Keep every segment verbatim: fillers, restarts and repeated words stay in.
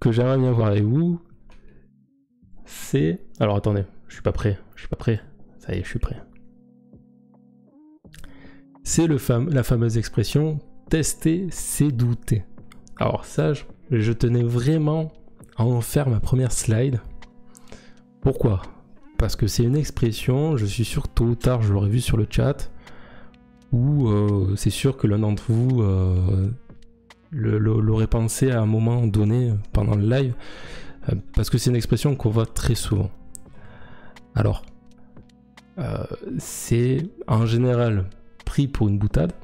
que j'aimerais bien voir avec vous, c'est... Alors attendez, je suis pas prêt, je suis pas prêt. Ça y est, je suis prêt. C'est le fam la fameuse expression « tester, c'est douter ». Alors ça, je, je tenais vraiment à en faire ma première slide. Pourquoi? Parce que c'est une expression, je suis sûr que tôt ou tard, je l'aurais vu sur le chat, où euh, c'est sûr que l'un d'entre vous euh, l'aurait pensé à un moment donné pendant le live, euh, parce que c'est une expression qu'on voit très souvent. Alors, euh, c'est en général pris pour une boutade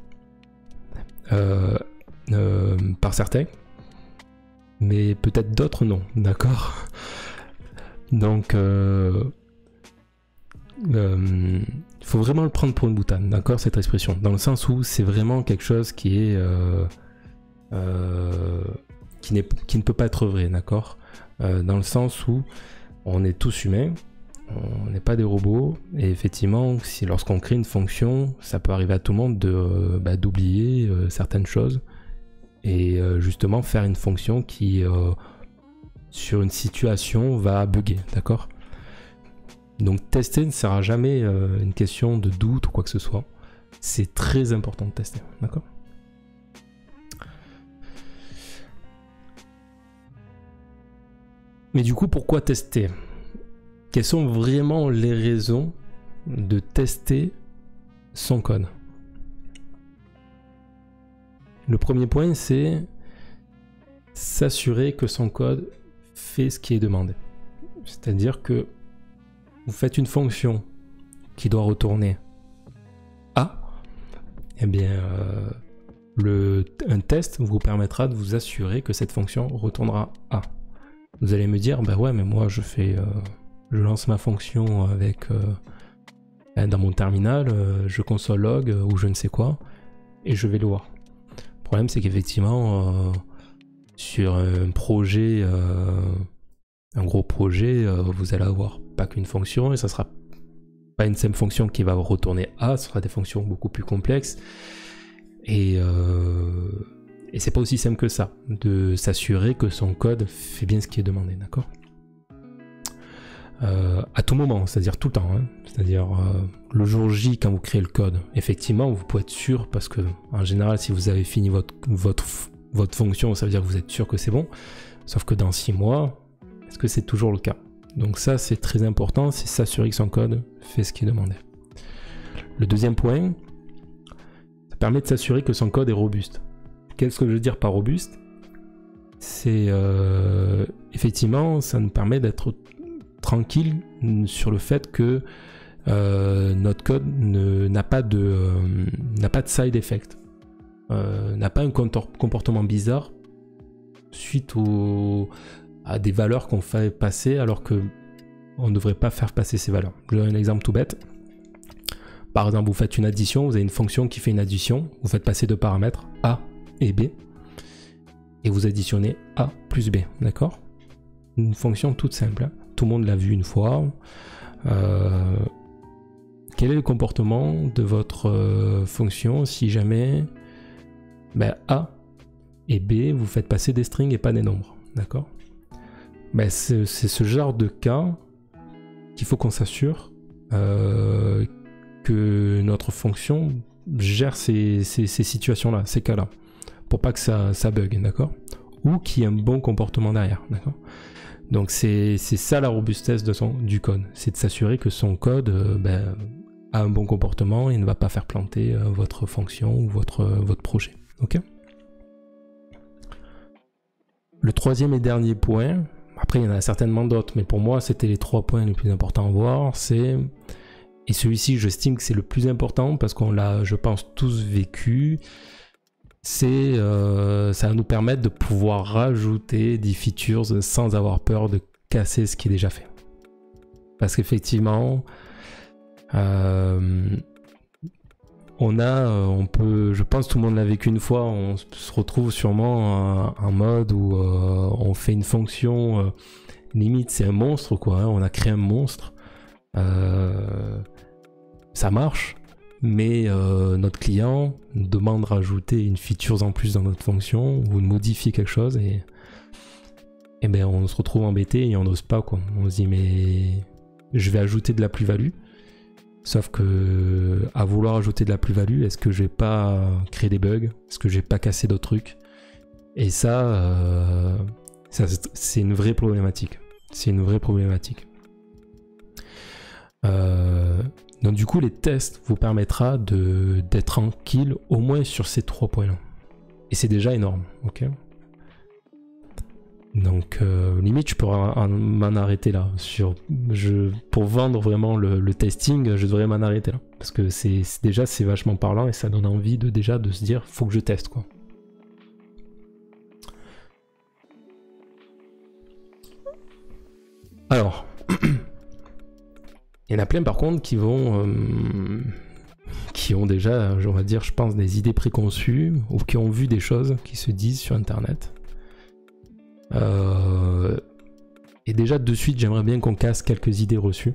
euh, euh, par certains, mais peut-être d'autres non, d'accord? Donc, euh, euh, il faut vraiment le prendre pour une boutade, d'accord, cette expression, dans le sens où c'est vraiment quelque chose qui est euh, euh, qui, n'est, qui ne peut pas être vrai, d'accord, euh, dans le sens où on est tous humains, on n'est pas des robots, et effectivement, si lorsqu'on crée une fonction, ça peut arriver à tout le monde de euh, bah, d'oublier euh, certaines choses, et euh, justement faire une fonction qui euh, sur une situation va bugger, d'accord? Donc tester ne sera jamais euh, une question de doute ou quoi que ce soit. C'est très important de tester, d'accord? Mais du coup, pourquoi tester? Quelles sont vraiment les raisons de tester son code? Le premier point, c'est s'assurer que son code fait ce qui est demandé. C'est-à-dire que vous faites une fonction qui doit retourner A, et bien euh, le, un test vous permettra de vous assurer que cette fonction retournera A. Vous allez me dire, bah ouais, mais moi je fais, euh, je lance ma fonction avec euh, dans mon terminal, euh, je console log euh, ou je ne sais quoi, et je vais le voir. Le problème, c'est qu'effectivement, euh, sur un projet, euh, un gros projet, euh, vous allez avoir pas qu'une fonction, et ça sera pas une seule fonction qui va retourner A, ce sera des fonctions beaucoup plus complexes, et, euh, et c'est pas aussi simple que ça, de s'assurer que son code fait bien ce qui est demandé, d'accord? Euh, à tout moment, c'est-à-dire tout le temps, hein. C'est-à-dire euh, le jour J quand vous créez le code, effectivement vous pouvez être sûr, parce que en général si vous avez fini votre, votre, votre fonction, ça veut dire que vous êtes sûr que c'est bon, sauf que dans six mois, est-ce que c'est toujours le cas? Donc ça c'est très important, c'est s'assurer que son code fait ce qui est demandé. Le deuxième point, ça permet de s'assurer que son code est robuste. Qu'est-ce que je veux dire par robuste? C'est euh, effectivement, ça nous permet d'être tranquille sur le fait que euh, notre code n'a pas de euh, n'a pas de side effect, euh, n'a pas un comportement bizarre suite au, à des valeurs qu'on fait passer alors que on ne devrait pas faire passer ces valeurs. Je donne un exemple tout bête. Par exemple, vous faites une addition, vous avez une fonction qui fait une addition, vous faites passer deux paramètres A et B, et vous additionnez A plus B, d'accord? Une fonction toute simple, hein. Tout le monde l'a vu une fois. Euh, quel est le comportement de votre euh, fonction si jamais ben, A et B, vous faites passer des strings et pas des nombres, d'accord? Ben, c'est ce genre de cas qu'il faut qu'on s'assure euh, que notre fonction gère ces, ces, ces situations-là, ces cas-là, pour pas que ça, ça bug, d'accord? Ou qu'il y ait un bon comportement derrière, d'accord? Donc c'est ça la robustesse de son, du code, c'est de s'assurer que son code euh, ben, a un bon comportement et ne va pas faire planter euh, votre fonction ou votre, euh, votre projet. Okay, le troisième et dernier point, après il y en a certainement d'autres, mais pour moi c'était les trois points les plus importants à voir, c'est, et celui-ci j'estime que c'est le plus important parce qu'on l'a, je pense, tous vécu, c'est euh, ça va nous permettre de pouvoir rajouter des features sans avoir peur de casser ce qui est déjà fait. Parce qu'effectivement, euh, on a, on peut, je pense que tout le monde l'a vécu une fois, on se retrouve sûrement en mode où euh, on fait une fonction, euh, limite c'est un monstre quoi, hein, on a créé un monstre, euh, ça marche. Mais euh, notre client nous demande de rajouter une feature en plus dans notre fonction ou de modifier quelque chose et, et ben on se retrouve embêté et on n'ose pas quoi. On se dit mais je vais ajouter de la plus-value, sauf que à vouloir ajouter de la plus-value, est-ce que je vais pas créer des bugs? Est-ce que je vais pas casser d'autres trucs? Et ça, euh, ça c'est une vraie problématique. C'est une vraie problématique. Euh, donc du coup, les tests vous permettra de d'être tranquille au moins sur ces trois points-là. Et c'est déjà énorme, ok? Donc euh, limite, je pourrais m'en arrêter là. Sur, je, pour vendre vraiment le, le testing, je devrais m'en arrêter là. Parce que c'est déjà c'est vachement parlant et ça donne envie de déjà de se dire, faut que je teste quoi. Alors, il y en a plein par contre qui vont, euh, qui ont déjà, on va dire, je pense, des idées préconçues ou qui ont vu des choses qui se disent sur Internet. Euh, et déjà de suite, j'aimerais bien qu'on casse quelques idées reçues.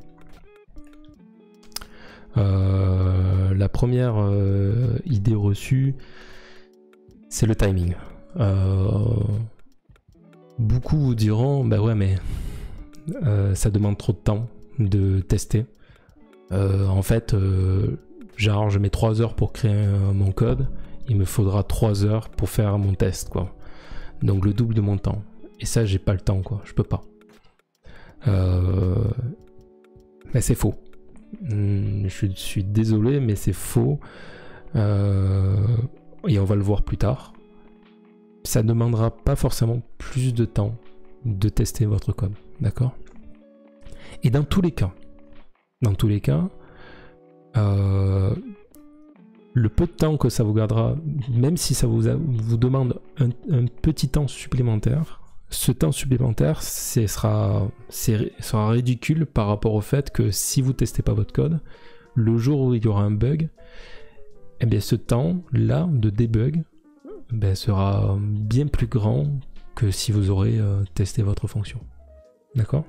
Euh, la première euh, idée reçue, c'est le timing. Euh, beaucoup vous diront, bah ouais, mais euh, ça demande trop de temps de tester. Euh, en fait, euh, genre je mets trois heures pour créer un, mon code, il me faudra trois heures pour faire mon test, quoi. Donc le double de mon temps. Et ça, j'ai pas le temps, quoi. Je peux pas. Euh... Mais c'est faux. Je suis désolé, mais c'est faux. Euh... Et on va le voir plus tard. Ça ne demandera pas forcément plus de temps de tester votre code. D'accord? Et dans tous les cas, dans tous les cas, euh... le peu de temps que ça vous gardera, même si ça vous, a... vous demande un, un petit temps supplémentaire, ce temps supplémentaire sera, sera ridicule par rapport au fait que si vous ne testez pas votre code, le jour où il y aura un bug, eh bien ce temps-là de debug ben, sera bien plus grand que si vous aurez euh, testé votre fonction. D'accord?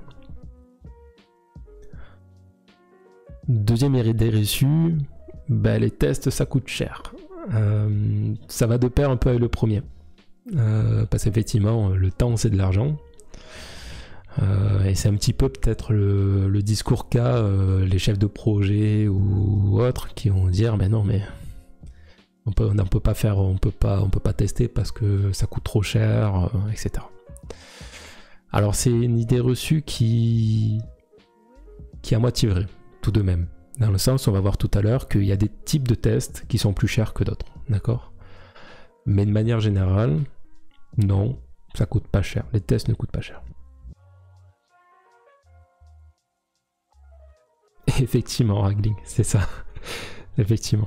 Deuxième idée reçue, ben, les tests ça coûte cher. Euh, ça va de pair un peu avec le premier. Euh, parce qu'effectivement le temps c'est de l'argent euh, et c'est un petit peu peut-être le, le discours qu'a euh, les chefs de projet ou autres qui vont dire mais non mais on peut, on peut pas faire, on peut pas, on peut pas tester parce que ça coûte trop cher, euh, et cetera. Alors c'est une idée reçue qui qui est à moitié vraie tout de même, dans le sens on va voir tout à l'heure qu'il y a des types de tests qui sont plus chers que d'autres, d'accord? Mais de manière générale, non, ça coûte pas cher. Les tests ne coûtent pas cher. Effectivement, Ragling, c'est ça. Effectivement.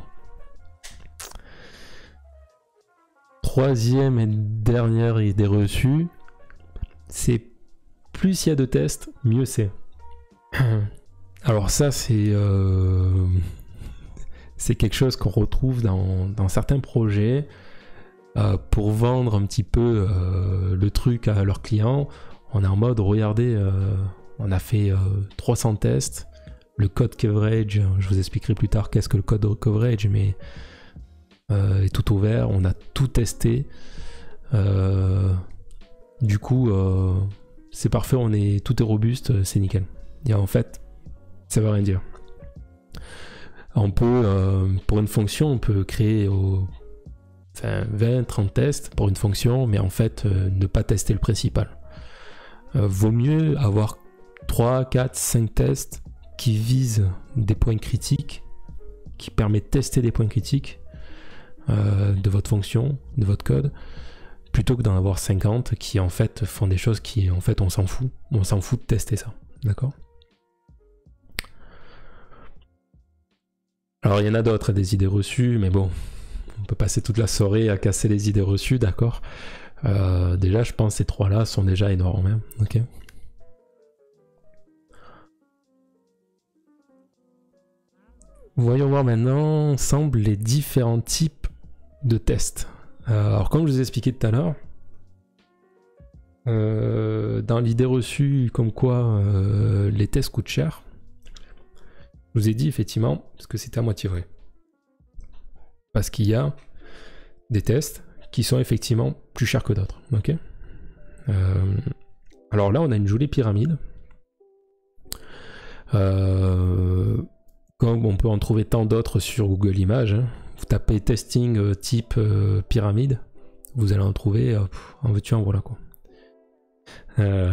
Troisième et dernière idée reçue, c'est plus il y a de tests, mieux c'est. Alors ça, c'est euh, c'est quelque chose qu'on retrouve dans, dans certains projets. Euh, pour vendre un petit peu euh, le truc à leurs clients, on est en mode regardez, euh, on a fait euh, trois cents tests, le code coverage, je vous expliquerai plus tard qu'est-ce que le code coverage, mais euh, est tout ouvert, on a tout testé. Euh, du coup, euh, c'est parfait, on est tout est robuste, c'est nickel. Et en fait, ça veut rien dire. On peut, euh, pour une fonction, on peut créer au Enfin, vingt, trente tests pour une fonction, mais en fait, euh, ne pas tester le principal. Euh, vaut mieux avoir trois, quatre, cinq tests qui visent des points critiques, qui permettent de tester des points critiques euh, de votre fonction, de votre code, plutôt que d'en avoir cinquante qui en fait font des choses qui en fait on s'en fout. On s'en fout de tester ça. D'accord? Alors il y en a d'autres, des idées reçues, mais bon. On peut passer toute la soirée à casser les idées reçues, d'accord. Euh, déjà, je pense que ces trois-là sont déjà énormes. Hein, ok. Voyons voir maintenant ensemble les différents types de tests. Euh, alors, comme je vous ai expliqué tout à l'heure, euh, dans l'idée reçue comme quoi euh, les tests coûtent cher, je vous ai dit effectivement, parce que c'était à moitié vrai. Parce qu'il y a des tests qui sont effectivement plus chers que d'autres. Okay, euh, Alors là, on a une jolie pyramide. Euh, comme on peut en trouver tant d'autres sur Google Images, hein. Vous tapez testing euh, type euh, pyramide, vous allez en trouver euh, en veux-tu en voilà quoi. Euh,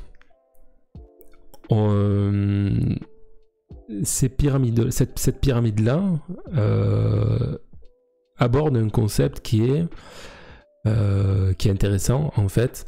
on, euh, ces pyramides, cette, cette pyramide là euh, aborde un concept qui est euh, qui est intéressant en fait.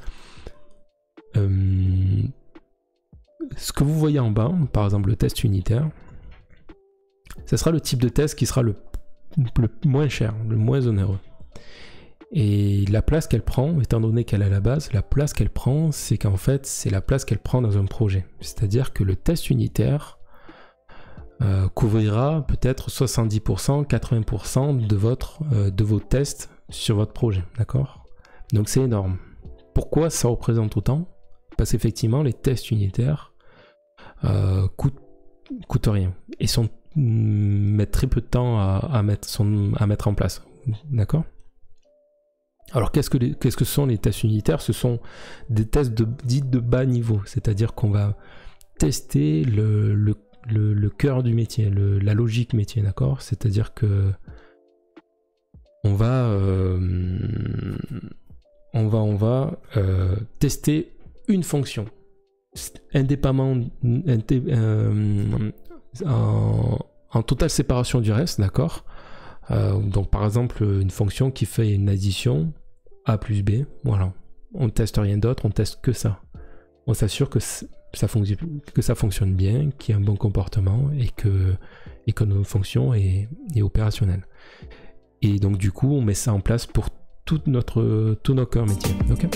Euh, ce que vous voyez en bas, par exemple le test unitaire, ce sera le type de test qui sera le, le moins cher, le moins onéreux. Et la place qu'elle prend, étant donné qu'elle est à la base, la place qu'elle prend, c'est qu'en fait, c'est la place qu'elle prend dans un projet. C'est-à-dire que le test unitaire euh, couvrira peut-être soixante-dix pour cent, quatre-vingts pour cent de, votre, euh, de vos tests sur votre projet. D'accord ? Donc c'est énorme. Pourquoi ça représente autant ? Parce qu'effectivement, les tests unitaires euh, coûtent, coûtent rien et sont, mettent très peu de temps à, à, mettre, sont, à mettre en place. D'accord ? Alors qu'est-ce que, les, qu'est-ce que sont les tests unitaires ? Ce sont des tests de, dits de bas niveau, c'est-à-dire qu'on va tester le, le, le, le cœur du métier, le, la logique métier, d'accord ? C'est-à-dire que on va, euh, on va, on va euh, tester une fonction, indépendamment, indé, euh, en, en totale séparation du reste, d'accord ? Euh, donc par exemple une fonction qui fait une addition A plus B, voilà. On ne teste rien d'autre, on teste que ça. On s'assure que ça, que ça fonctionne bien, qu'il y a un bon comportement et que, et que notre fonction est, est opérationnelle. Et donc du coup on met ça en place pour tout notre, tout nos cœurs métiers. Okay.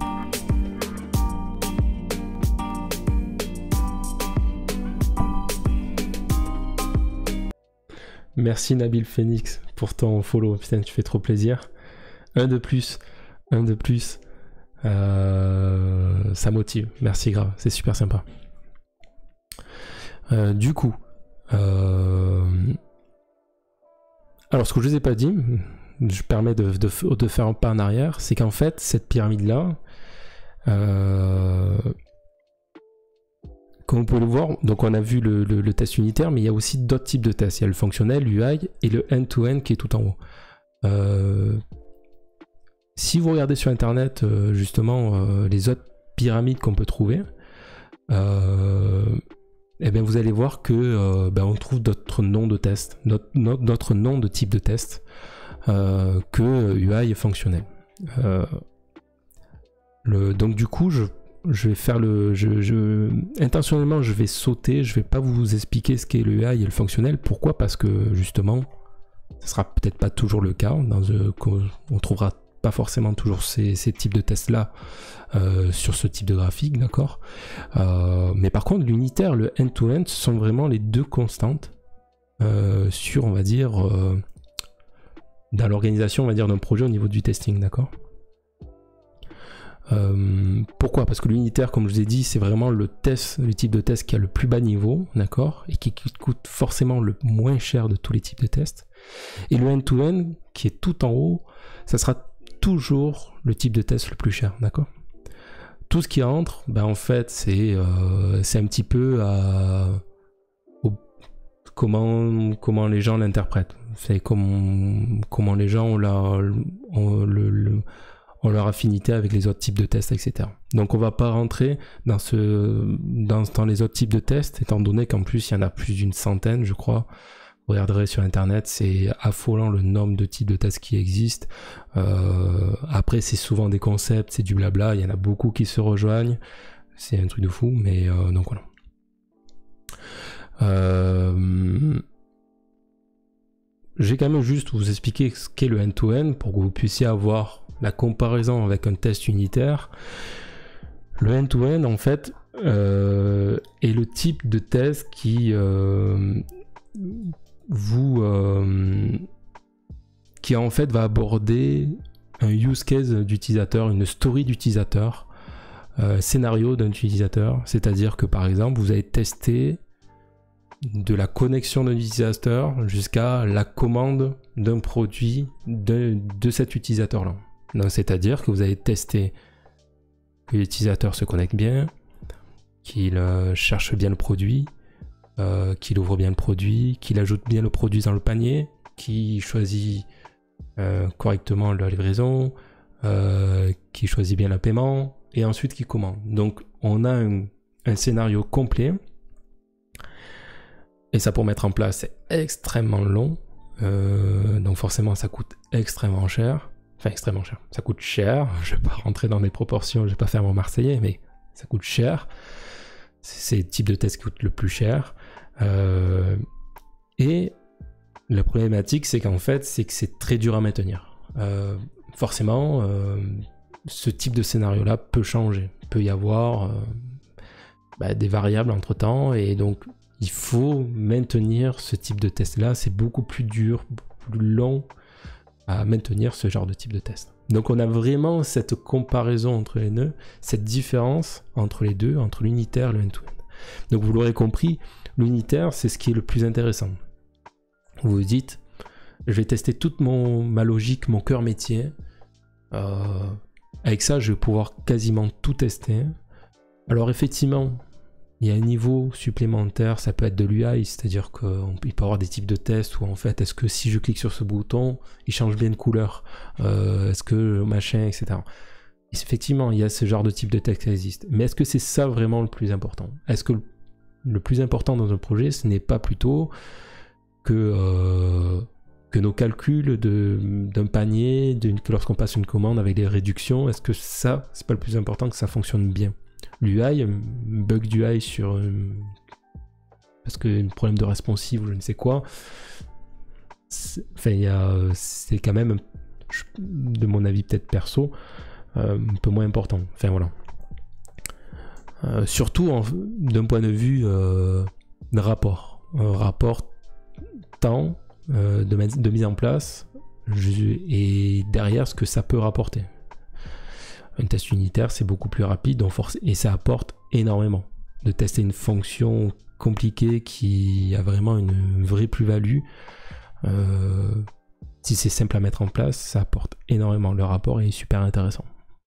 Merci Nabil Phoenix pour ton follow, putain tu fais trop plaisir. Un de plus, un de plus, euh, ça motive, merci grave, c'est super sympa. Euh, du coup, euh... alors ce que je vous ai pas dit, je permets de, de, de faire un pas en arrière, c'est qu'en fait cette pyramide-là, euh... comme vous pouvez le voir, donc on a vu le, le, le test unitaire, mais il y a aussi d'autres types de tests. Il y a le fonctionnel, l'U I et le end-to-end qui est tout en haut. Euh, si vous regardez sur internet euh, justement euh, les autres pyramides qu'on peut trouver, euh, eh bien vous allez voir que euh, ben on trouve d'autres noms de tests, d'autres noms de types de tests euh, que U I et fonctionnel. Euh, le, donc du coup, je Je vais faire le... Je, je, intentionnellement, je vais sauter, je vais pas vous expliquer ce qu'est le U I et le fonctionnel. Pourquoi ? Parce que, justement, ce sera peut-être pas toujours le cas. Dans, euh, on trouvera pas forcément toujours ces, ces types de tests-là euh, sur ce type de graphique, d'accord ? euh, Mais par contre, l'unitaire, le end-to-end, ce sont vraiment les deux constantes euh, sur, on va dire, euh, dans l'organisation, on va dire, d'un projet au niveau du testing, d'accord ? Euh, pourquoi ? Parce que l'unitaire, comme je vous ai dit, c'est vraiment le test, le type de test qui a le plus bas niveau, d'accord, et qui coûte forcément le moins cher de tous les types de tests. Et le end-to-end, qui est tout en haut, ça sera toujours le type de test le plus cher, d'accord. Tout ce qui entre, ben en fait, c'est euh, c'est un petit peu à, au, comment comment les gens l'interprètent. C'est comment comment les gens ont, la, ont le, le ont leur affinité avec les autres types de tests, et cetera. Donc on va pas rentrer dans, ce, dans, dans les autres types de tests, étant donné qu'en plus il y en a plus d'une centaine, je crois. Vous regarderez sur internet, c'est affolant le nombre de types de tests qui existent. Euh, après c'est souvent des concepts, c'est du blabla, il y en a beaucoup qui se rejoignent, c'est un truc de fou, mais euh, donc voilà. Euh, j'ai quand même juste vous expliquer ce qu'est le end-to-end pour que vous puissiez avoir la comparaison avec un test unitaire. Le end-to-end en fait euh, est le type de test qui euh, vous euh, qui en fait va aborder un use case d'utilisateur, une story d'utilisateur, euh, scénario d'un utilisateur, c'est-à-dire que par exemple vous allez tester de la connexion d'un utilisateur jusqu'à la commande d'un produit de, de cet utilisateur là. Donc, c'est-à-dire que vous allez tester que l'utilisateur se connecte bien, qu'il euh, cherche bien le produit, euh, qu'il ouvre bien le produit, qu'il ajoute bien le produit dans le panier, qu'il choisit euh, correctement la livraison, euh, qu'il choisit bien le paiement, et ensuite qu'il commande. Donc on a un, un scénario complet, et ça pour mettre en place c'est extrêmement long, euh, donc forcément ça coûte extrêmement cher, enfin extrêmement cher, ça coûte cher, je vais pas rentrer dans des proportions, je vais pas faire mon marseillais, mais ça coûte cher, c'est le type de test qui coûte le plus cher, euh, et la problématique c'est qu'en fait c'est que c'est très dur à maintenir. Euh, forcément euh, ce type de scénario là peut changer, peut y avoir euh, bah, des variables entre temps, et donc il faut maintenir ce type de test là, c'est beaucoup plus dur, beaucoup plus long à maintenir ce genre de type de test. Donc on a vraiment cette comparaison entre les deux, cette différence entre les deux, entre l'unitaire et le end-to-end. Donc vous l'aurez compris, l'unitaire c'est ce qui est le plus intéressant. Vous vous dites, je vais tester toute mon, ma logique, mon cœur métier, euh, avec ça je vais pouvoir quasiment tout tester. Alors effectivement, il y a un niveau supplémentaire, ça peut être de l'U I, c'est-à-dire qu'il peut y avoir des types de tests où en fait, est-ce que si je clique sur ce bouton, il change bien de couleur, euh, est-ce que machin, et cetera. Et effectivement, il y a ce genre de type de test qui existe. Mais est-ce que c'est ça vraiment le plus important? Est-ce que le, le plus important dans un projet, ce n'est pas plutôt que, euh, que nos calculs d'un panier, que lorsqu'on passe une commande avec des réductions, est-ce que ça, c'est pas le plus important, que ça fonctionne bien? L'U I, un bug d'U I sur euh, parce que un problème de responsive ou je ne sais quoi, enfin il y a, c'est quand même, de mon avis peut-être perso, euh, un peu moins important. Enfin voilà. Euh, surtout d'un point de vue euh, de rapport, un rapport temps euh, de, de mise en place et derrière ce que ça peut rapporter. Un test unitaire, c'est beaucoup plus rapide, donc forc- et ça apporte énormément. De tester une fonction compliquée qui a vraiment une vraie plus-value, euh, si c'est simple à mettre en place, ça apporte énormément. Le rapport est super intéressant.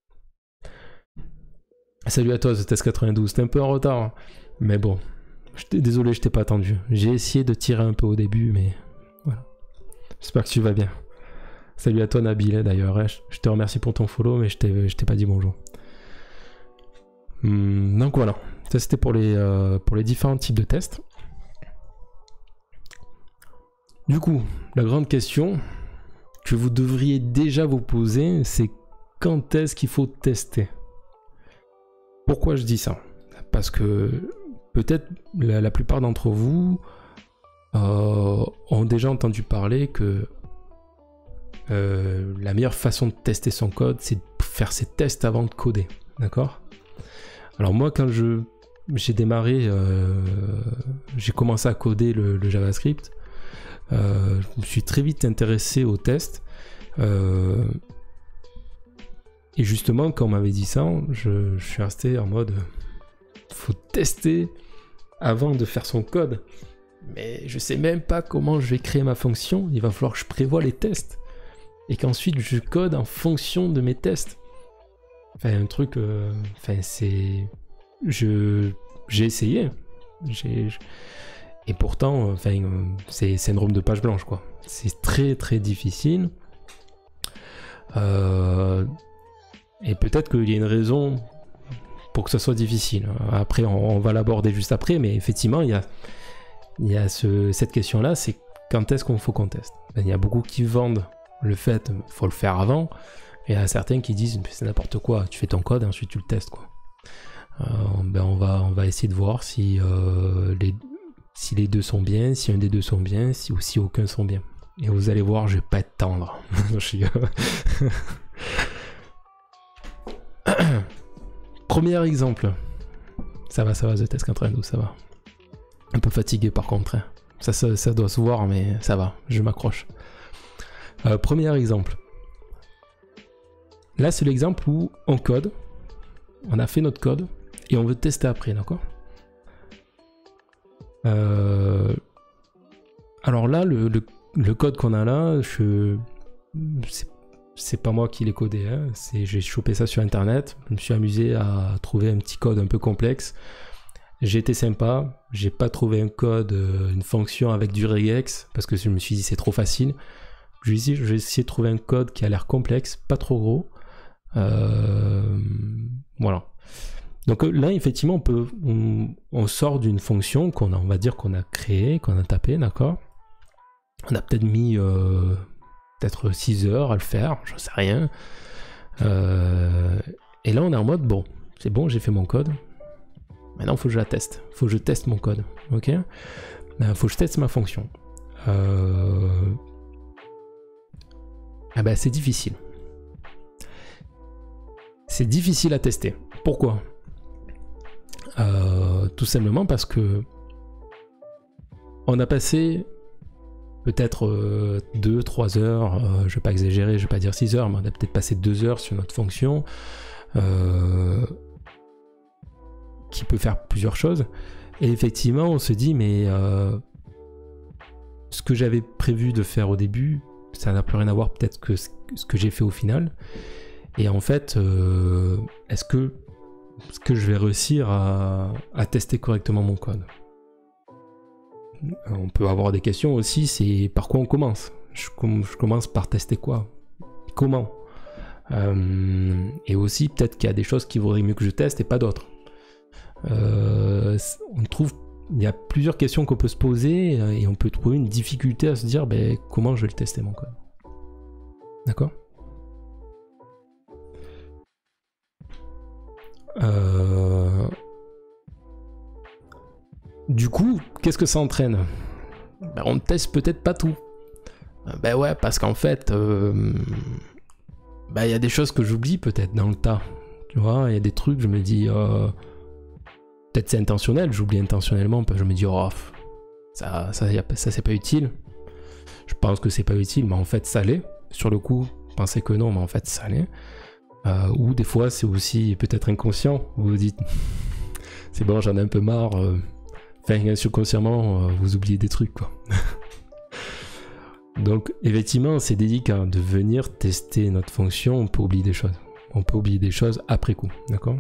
Salut à toi, The Test quatre-vingt-douze. T'es un peu en retard, mais bon, désolé, je t'ai pas attendu. J'ai essayé de tirer un peu au début, mais voilà. J'espère que tu vas bien. Salut à toi Nabil d'ailleurs, je te remercie pour ton follow, mais je t'ai pas dit bonjour. Hum, donc voilà, ça c'était pour, euh, pour les différents types de tests. Du coup, la grande question que vous devriez déjà vous poser, c'est quand est-ce qu'il faut tester? Pourquoi je dis ça? Parce que peut-être la, la plupart d'entre vous euh, ont déjà entendu parler que Euh, la meilleure façon de tester son code, c'est de faire ses tests avant de coder, d'accord? Alors moi, quand je j'ai démarré, euh, j'ai commencé à coder le, le JavaScript, euh, je me suis très vite intéressé aux tests, euh, et justement, quand on m'avait dit ça, je, je suis resté en mode, faut tester avant de faire son code, mais je sais même pas comment je vais créer ma fonction, il va falloir que je prévoie les tests. Et qu'ensuite je code en fonction de mes tests. Enfin, un truc... Euh, enfin, c'est... Je... J'ai essayé. J'ai... Et pourtant, enfin, euh, c'est syndrome de page blanche, quoi. C'est très, très difficile. Euh... Et peut-être qu'il y a une raison pour que ce soit difficile. Après, on, on va l'aborder juste après, mais effectivement, il y a, il y a ce, cette question-là, c'est quand est-ce qu'on faut qu'on teste? Ben, il y a beaucoup qui vendent le fait, il faut le faire avant, et il y a certains qui disent c'est n'importe quoi, tu fais ton code et ensuite tu le testes, quoi. Euh, ben on va on va essayer de voir si euh, les si les deux sont bien, si un des deux sont bien, si ou si aucun sont bien. Et vous allez voir, je vais pas être tendre. Premier exemple. Ça va, ça va, The Test quatre-vingt-douze, ça va. Un peu fatigué par contre. Ça, ça, ça doit se voir, mais ça va, je m'accroche. Euh, premier exemple. Là, c'est l'exemple où on code, on a fait notre code et on veut tester après, d'accord? euh... Alors là, le, le, le code qu'on a là, je... c'est pas moi qui l'ai codé, hein. J'ai chopé ça sur internet, je me suis amusé à trouver un petit code un peu complexe. J'ai été sympa, j'ai pas trouvé un code, euh, une fonction avec du regex, parce que je me suis dit c'est trop facile. J'ai essayé, essayé de trouver un code qui a l'air complexe, pas trop gros. Euh, voilà. Donc là, effectivement, on, peut, on, on sort d'une fonction qu'on a, on va dire qu'on a créée, qu'on a tapée, d'accord. On a peut-être mis euh, peut-être six heures à le faire, j'en sais rien. Euh, et là, on est en mode, bon, c'est bon, j'ai fait mon code. Maintenant, il faut que je la teste. Il faut que je teste mon code, ok. Il faut que je teste ma fonction. Euh... Ah ben, c'est difficile. C'est difficile à tester. Pourquoi ? Euh, tout simplement parce que on a passé peut-être deux trois heures, euh, je vais pas exagérer, je vais pas dire six heures, mais on a peut-être passé deux heures sur notre fonction euh, qui peut faire plusieurs choses. Et effectivement, on se dit, mais euh, ce que j'avais prévu de faire au début, ça n'a plus rien à voir peut-être que ce que j'ai fait au final. Et en fait, euh, est-ce que est-ce que je vais réussir à, à tester correctement mon code? On peut avoir des questions aussi, c'est par quoi on commence? je, com je commence par tester quoi? Comment? euh, Et aussi, peut-être qu'il y a des choses qui vaudrait mieux que je teste et pas d'autres. Euh, on trouve, il y a plusieurs questions qu'on peut se poser et on peut trouver une difficulté à se dire ben, comment je vais le tester mon code. D'accord? Euh... Du coup, qu'est-ce que ça entraîne? Ben, on ne teste peut-être pas tout. Ben ouais, parce qu'en fait, euh... ben, y a des choses que j'oublie peut-être dans le tas. Tu vois, il y a des trucs, je me dis, euh... peut-être c'est intentionnel, j'oublie intentionnellement, je me dis, oh, ça, ça, ça c'est pas utile. Je pense que c'est pas utile, mais en fait, ça l'est. Sur le coup, je pensais que non, mais en fait, ça l'est. Euh, ou des fois c'est aussi peut-être inconscient, vous vous dites c'est bon, j'en ai un peu marre, euh... enfin subconsciemment euh, vous oubliez des trucs quoi. Donc effectivement c'est délicat de venir tester notre fonction, on peut oublier des choses, on peut oublier des choses après coup, d'accord.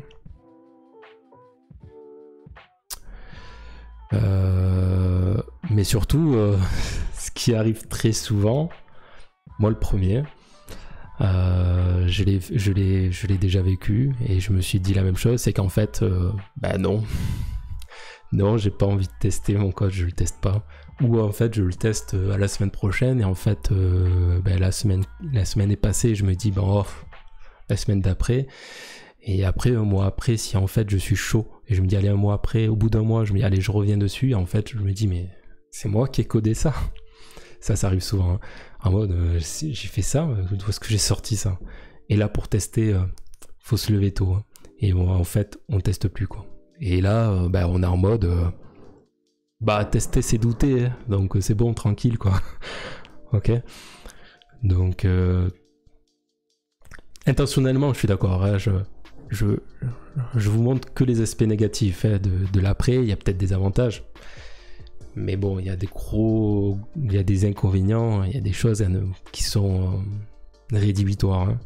euh... Mais surtout euh... ce qui arrive très souvent, moi le premier, Euh, je l'ai je l'ai je l'ai déjà vécu et je me suis dit la même chose, c'est qu'en fait euh, bah non non j'ai pas envie de tester mon code, je le teste pas, ou en fait je le teste à la semaine prochaine et en fait euh, bah, la semaine la semaine est passée et je me dis bon oh, la semaine d'après, et après un mois après si en fait je suis chaud et je me dis allez un mois après, au bout d'un mois je me dis allez je reviens dessus et en fait je me dis mais c'est moi qui ai codé ça. Ça, ça arrive souvent. Hein. En mode, euh, j'ai fait ça, d'où est-ce que j'ai sorti ça? Et là, pour tester, euh, faut se lever tôt. Hein. Et bon, en fait, on teste plus, quoi. Et là, euh, bah, on est en mode, euh, bah, tester, c'est douter. Hein. Donc, c'est bon, tranquille, quoi. Ok. Donc, euh, intentionnellement, je suis d'accord. Hein, je, je, je vous montre que les aspects négatifs hein, de, de l'après. Il y a peut-être des avantages. Mais bon, il y a des gros, il y a des inconvénients, il y a des choses hein, qui sont euh, rédhibitoires. Hein.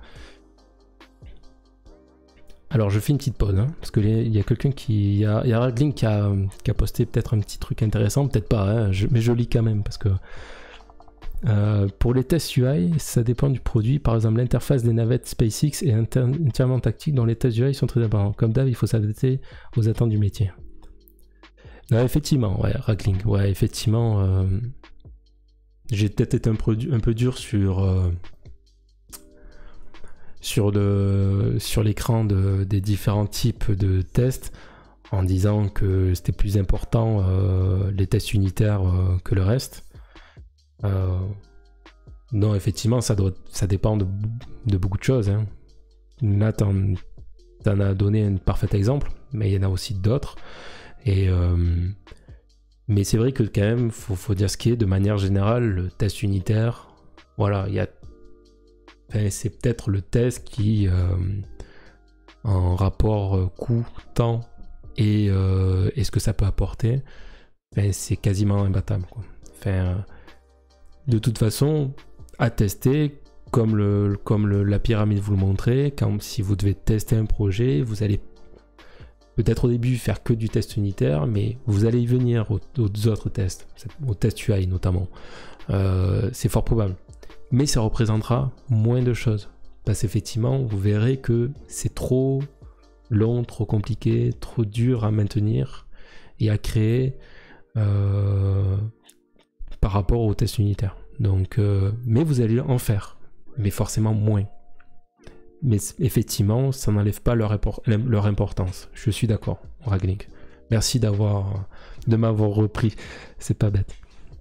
Alors je fais une petite pause, hein, parce que il y a quelqu'un qui, il y a, il y a Ragling qui a, qui a posté peut-être un petit truc intéressant, peut-être pas, hein, je, mais je lis quand même parce que euh, pour les tests U I, ça dépend du produit. Par exemple, l'interface des navettes SpaceX est entièrement tactique, dont les tests U I sont très importants. Comme d'hab, il faut s'adapter aux attentes du métier. Non, effectivement, ouais, Ragling, ouais, effectivement, euh, j'ai peut-être été un peu, un peu dur sur euh, sur le sur l'écran de, des différents types de tests, en disant que c'était plus important euh, les tests unitaires euh, que le reste. Euh, non, effectivement, ça doit, ça dépend de, de beaucoup de choses. Hein. Là, t'en, t'en as donné un parfait exemple, mais il y en a aussi d'autres. Et euh, mais c'est vrai que quand même, faut, faut dire ce qui est, de manière générale, le test unitaire, voilà, il y a, enfin, c'est peut-être le test qui, euh, en rapport coût-temps et, euh, et ce que ça peut apporter, ben, c'est quasiment imbattable, quoi. Enfin, de toute façon, à tester, comme, le, comme le, la pyramide vous le montrait, quand, si vous devez tester un projet, vous allez peut-être au début faire que du test unitaire, mais vous allez y venir aux, aux autres tests, aux tests U I notamment. Euh, c'est fort probable. Mais ça représentera moins de choses. Parce qu'effectivement, vous verrez que c'est trop long, trop compliqué, trop dur à maintenir et à créer euh, par rapport aux tests unitaires. Donc, euh, mais vous allez en faire, mais forcément moins. Mais effectivement, ça n'enlève pas leur, leur importance. Je suis d'accord, Ragnik. Merci d'avoir, de m'avoir repris. C'est pas bête.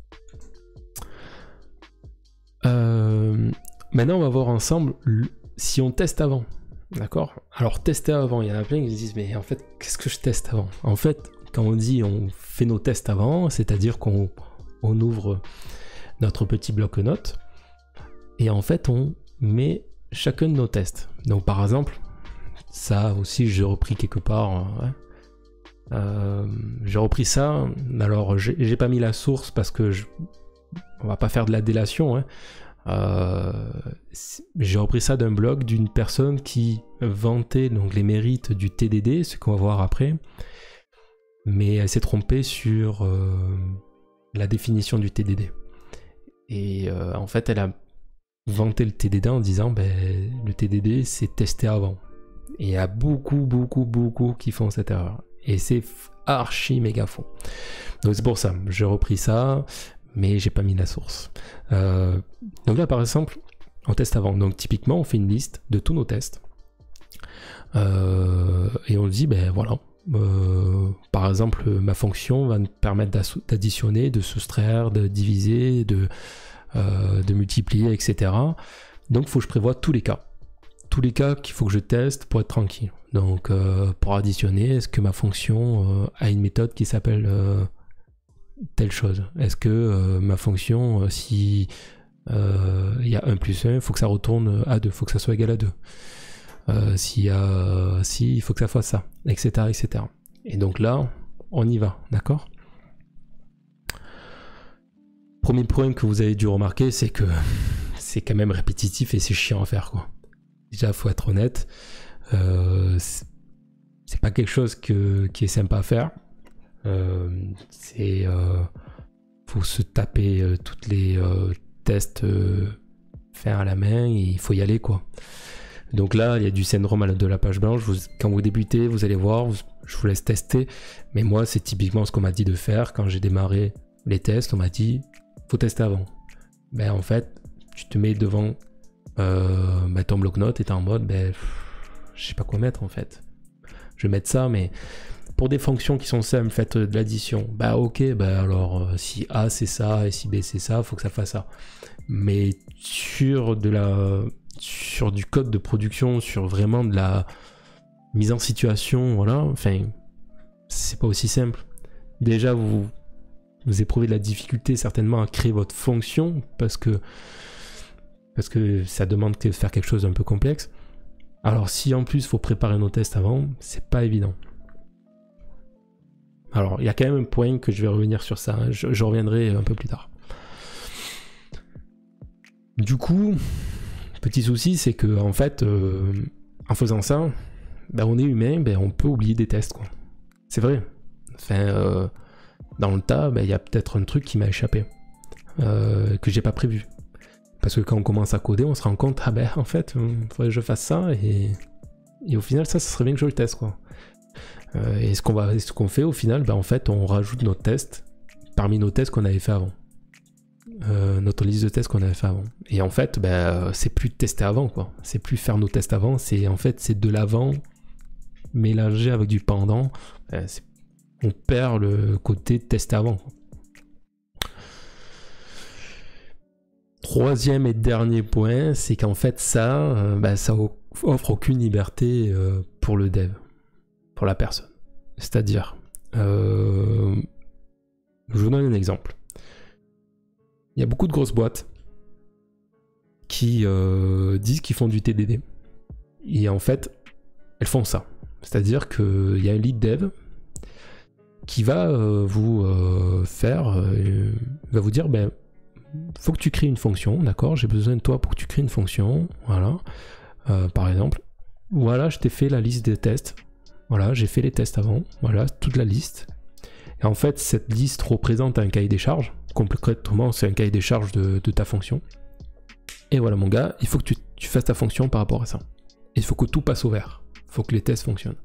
Euh, maintenant, on va voir ensemble le, si on teste avant. D'accord? Alors, tester avant, il y en a plein qui se disent, mais en fait, qu'est-ce que je teste avant? En fait, quand on dit on fait nos tests avant, c'est-à-dire qu'on on ouvre notre petit bloc-notes et en fait, on met chacun de nos tests. Donc, par exemple, ça aussi, j'ai repris quelque part. Ouais. Euh, j'ai repris ça. Alors, j'ai pas mis la source parce que je, on va pas faire de la délation. Hein. Euh, j'ai repris ça d'un blog d'une personne qui vantait donc les mérites du T D D, ce qu'on va voir après, mais elle s'est trompée sur euh, la définition du T D D. Et euh, en fait, elle a vanté le T D D en disant ben, le T D D c'est testé avant. Et il y a beaucoup, beaucoup, beaucoup qui font cette erreur. Et c'est archi méga faux. Donc c'est pour ça, j'ai repris ça. Mais j'ai pas mis la source. Euh, donc là, par exemple, on teste avant. Donc typiquement, on fait une liste de tous nos tests. Euh, et on dit, ben voilà, euh, par exemple, ma fonction va me permettre d'additionner, de soustraire, de diviser, de, euh, de multiplier, et cetera. Donc il faut que je prévoie tous les cas. Tous les cas qu'il faut que je teste pour être tranquille. Donc euh, pour additionner, est-ce que ma fonction euh, a une méthode qui s'appelle... Euh, telle chose. Est-ce que euh, ma fonction, euh, si il euh, y a un plus un, il faut que ça retourne à deux, il faut que ça soit égal à deux. Euh, s'il y a si, il faut que ça fasse ça, et cetera, et cetera. Et donc là, on y va, d'accord? Premier point que vous avez dû remarquer, c'est que c'est quand même répétitif et c'est chiant à faire, quoi. Déjà, il faut être honnête, euh, c'est pas quelque chose que, qui est sympa à faire. Euh, c'est euh, faut se taper euh, toutes les euh, tests euh, faire à la main et il faut y aller, quoi. Donc là il y a du syndrome de la page blanche. Vous, quand vous débutez, vous allez voir, vous, je vous laisse tester, mais moi c'est typiquement ce qu'on m'a dit de faire quand j'ai démarré les tests. On m'a dit faut tester avant. Ben en fait tu te mets devant euh, ben, ton bloc-notes et t'es en mode ben pff, je sais pas quoi mettre en fait. Je vais mettre ça, mais pour des fonctions qui sont simples, faites de l'addition, bah ok, bah alors euh, si A c'est ça et si B c'est ça, faut que ça fasse ça. Mais sur de la, sur du code de production, sur vraiment de la mise en situation, voilà, enfin, c'est pas aussi simple. Déjà vous vous éprouvez de la difficulté certainement à créer votre fonction parce que parce que ça demande de faire quelque chose d'un peu complexe. Alors si en plus il faut préparer nos tests avant, c'est pas évident. Alors, il y a quand même un point que je vais revenir sur ça, hein. je, je reviendrai un peu plus tard. Du coup, petit souci, c'est que en fait, euh, en faisant ça, ben, on est humain, ben, on peut oublier des tests, quoi. C'est vrai. Enfin, euh, dans le tas, ben, il y a peut-être un truc qui m'a échappé, euh, que j'ai pas prévu. Parce que quand on commence à coder, on se rend compte, ah ben en fait, il faudrait que je fasse ça, et, et au final, ça, ça serait bien que je le teste, quoi. Euh, et ce qu'on va, ce qu'on fait au final, ben en fait, on rajoute nos tests parmi nos tests qu'on avait fait avant, euh, notre liste de tests qu'on avait fait avant. Et en fait, ben c'est plus tester avant, quoi. C'est plus faire nos tests avant. C'est en fait c'est de l'avant mélangé avec du pendant. Euh, on perd le côté tester avant, quoi. Troisième et dernier point, c'est qu'en fait ça, euh, ben, ça offre aucune liberté euh, pour le dev. Pour la personne. C'est-à-dire, euh, je vous donne un exemple. Il y a beaucoup de grosses boîtes qui euh, disent qu'ils font du T D D. Et en fait, elles font ça. C'est-à-dire qu'il y a un lead dev qui va euh, vous euh, faire, euh, va vous dire, ben, faut que tu crées une fonction, d'accord? J'ai besoin de toi pour que tu crées une fonction, voilà. Euh, par exemple, voilà, je t'ai fait la liste des tests. Voilà, j'ai fait les tests avant, voilà, toute la liste. Et en fait, cette liste représente un cahier des charges. Concrètement, c'est un cahier des charges de, de ta fonction. Et voilà, mon gars, il faut que tu, tu fasses ta fonction par rapport à ça. Il faut que tout passe au vert. Il faut que les tests fonctionnent.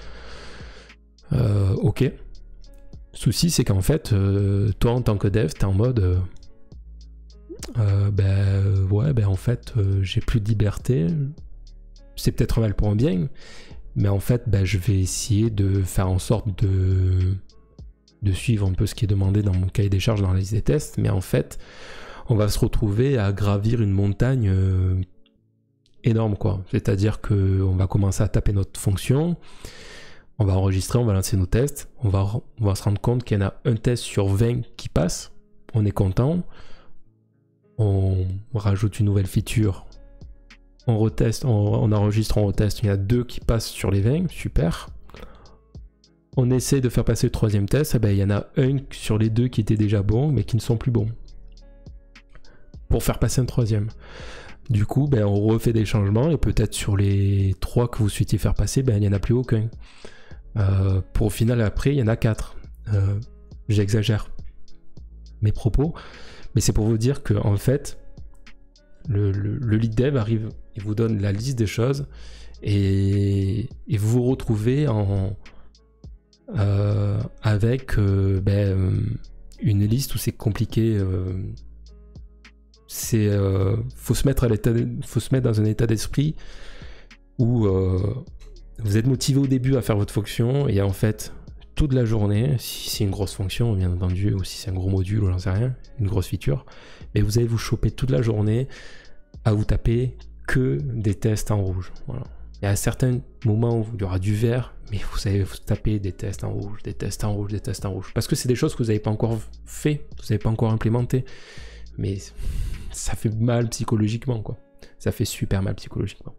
Euh, ok. Le souci, c'est qu'en fait, euh, toi, en tant que dev, t'es en mode... Euh, euh, ben, ouais, ben en fait, euh, j'ai plus de liberté. C'est peut-être un mal pour un bien, mais en fait, ben, je vais essayer de faire en sorte de... de suivre un peu ce qui est demandé dans mon cahier des charges dans la liste des tests, mais en fait, on va se retrouver à gravir une montagne euh, énorme, quoi. C'est-à-dire qu'on va commencer à taper notre fonction, on va enregistrer, on va lancer nos tests, on va, on va se rendre compte qu'il y en a un test sur vingt qui passe, on est content, on rajoute une nouvelle feature, on reteste, on, on enregistre, on reteste, il y en a deux qui passent sur les vingt, super. On essaie de faire passer le troisième test, eh ben, il y en a un sur les deux qui était déjà bon, mais qui ne sont plus bons. Pour faire passer un troisième. Du coup, ben, on refait des changements, et peut-être sur les trois que vous souhaitiez faire passer, ben, il n'y en a plus aucun. Euh, pour au final, après, il y en a quatre. Euh, J'exagère mes propos, mais c'est pour vous dire que en fait, le, le, le lead dev arrive, il vous donne la liste des choses, et, et vous vous retrouvez en... Euh, avec euh, ben, euh, une liste où c'est compliqué. Euh, c'est euh, faut se mettre à l'état, de, faut se mettre dans un état d'esprit où euh, vous êtes motivé au début à faire votre fonction et en fait toute la journée, si c'est une grosse fonction bien entendu, ou si c'est un gros module ou j'en sais rien, une grosse feature, mais vous allez vous choper toute la journée à vous taper que des tests en rouge. Voilà. Il y a certains moments où il y aura du vert, mais vous allez vous taper des tests en rouge, des tests en rouge, des tests en rouge. Parce que c'est des choses que vous n'avez pas encore fait, vous n'avez pas encore implémenté. Mais ça fait mal psychologiquement, quoi. Ça fait super mal psychologiquement.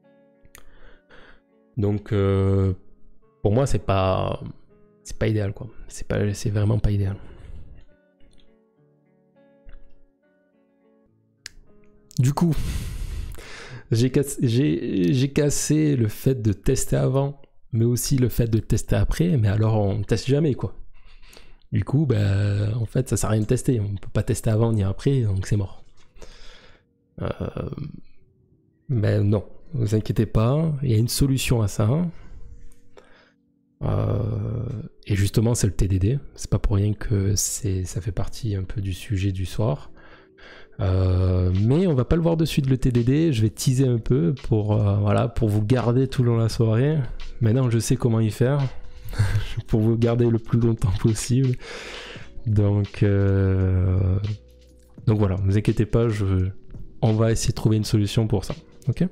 Donc, euh, pour moi, c'est pas, c'est pas idéal, quoi. C'est pas, c'est vraiment pas idéal. Du coup... J'ai cassé, j'ai, j'ai cassé le fait de tester avant, mais aussi le fait de tester après, mais alors on ne teste jamais, quoi. Du coup, ben, en fait, ça sert à rien de tester. On ne peut pas tester avant ni après, donc c'est mort. Euh, mais non, ne vous inquiétez pas, il y a une solution à ça. Euh, et justement, c'est le T D D. C'est pas pour rien que c'est, ça fait partie un peu du sujet du soir. Euh, mais on va pas le voir de suite le T D D, je vais teaser un peu pour, euh, voilà, pour vous garder tout le long de la soirée. Maintenant je sais comment y faire pour vous garder le plus longtemps possible. Donc, euh, donc voilà, ne vous inquiétez pas, je, on va essayer de trouver une solution pour ça. Ok.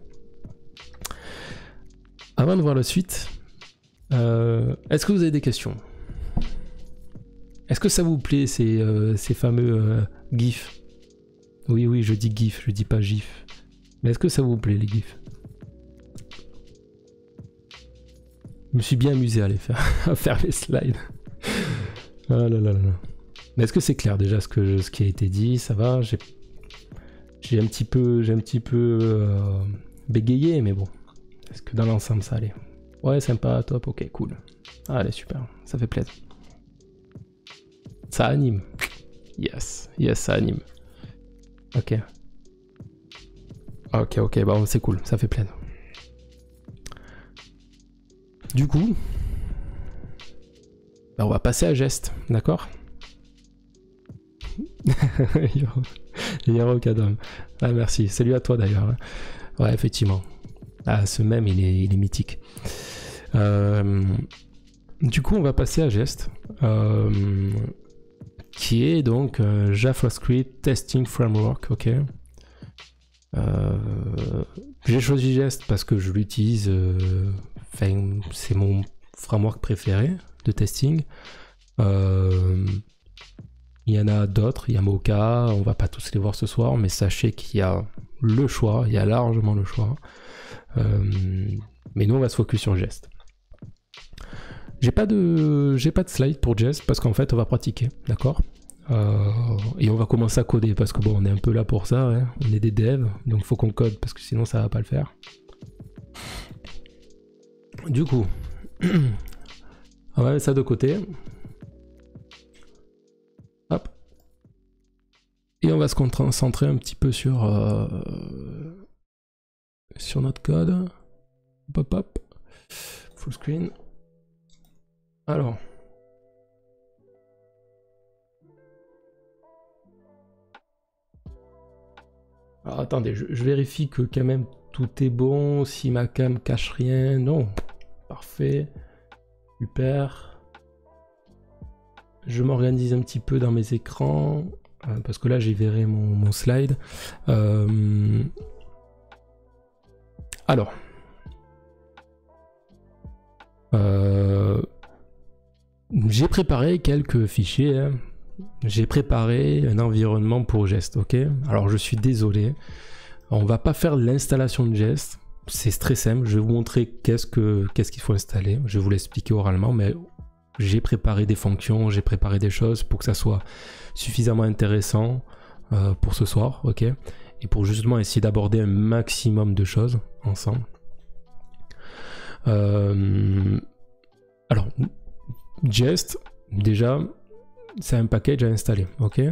Avant de voir la suite, euh, est-ce que vous avez des questions? Est-ce que ça vous plaît ces, euh, ces fameux euh, GIFs? Oui, oui, je dis GIF, je dis pas GIF. Mais est-ce que ça vous plaît, les GIFs? Je me suis bien amusé à les faire, à faire les slides. Ah là là là. Mais est-ce que c'est clair déjà ce, que, ce qui a été dit? Ça va? J'ai, j'ai un petit peu, j'ai un petit peu euh, bégayé, mais bon. Est-ce que dans l'ensemble ça allait? Ouais, sympa, top, ok, cool. Ah, allez, super, ça fait plaisir. Ça anime. Yes, yes, ça anime. Ok. Ok, ok, bon, c'est cool, ça fait plaisir. Du coup, bah, on va passer à geste, d'accord? Yaro Kadam. Ah, merci, salut à toi d'ailleurs. Ouais, effectivement. Ah, ce même, il est, il est mythique. Euh, du coup, on va passer à geste. Euh, qui est donc euh, JavaScript Testing Framework, ok. Euh, j'ai choisi Jest parce que je l'utilise, euh, c'est mon framework préféré de testing. Euh, il y en a d'autres, il y a Mocha, on va pas tous les voir ce soir, mais sachez qu'il y a le choix, il y a largement le choix. Euh, mais nous on va se focus sur Jest. J'ai pas de j'ai pas de slide pour Jest parce qu'en fait on va pratiquer, d'accord. Euh, et on va commencer à coder parce que bon, on est un peu là pour ça, hein. On est des devs, donc il faut qu'on code parce que sinon ça va pas le faire. Du coup, on va mettre ça de côté. Hop. Et on va se concentrer un petit peu sur, euh, sur notre code. Hop, hop. Full screen. Alors. Alors attendez, je, je vérifie que quand même tout est bon. Si ma cam cache rien, non. Parfait. Super. Je m'organise un petit peu dans mes écrans. Euh, parce que là, j'ai verré mon, mon slide. Euh, alors. Euh, j'ai préparé quelques fichiers. Hein. J'ai préparé un environnement pour Jest, ok? Alors je suis désolé, on va pas faire l'installation de Jest, c'est très simple, je vais vous montrer qu'est-ce que qu'est-ce qu'il faut installer, je vais vous l'expliquer oralement, mais j'ai préparé des fonctions, j'ai préparé des choses pour que ça soit suffisamment intéressant euh, pour ce soir, ok? Et pour justement essayer d'aborder un maximum de choses ensemble. Euh, alors, Jest, déjà, c'est un package à installer, ok?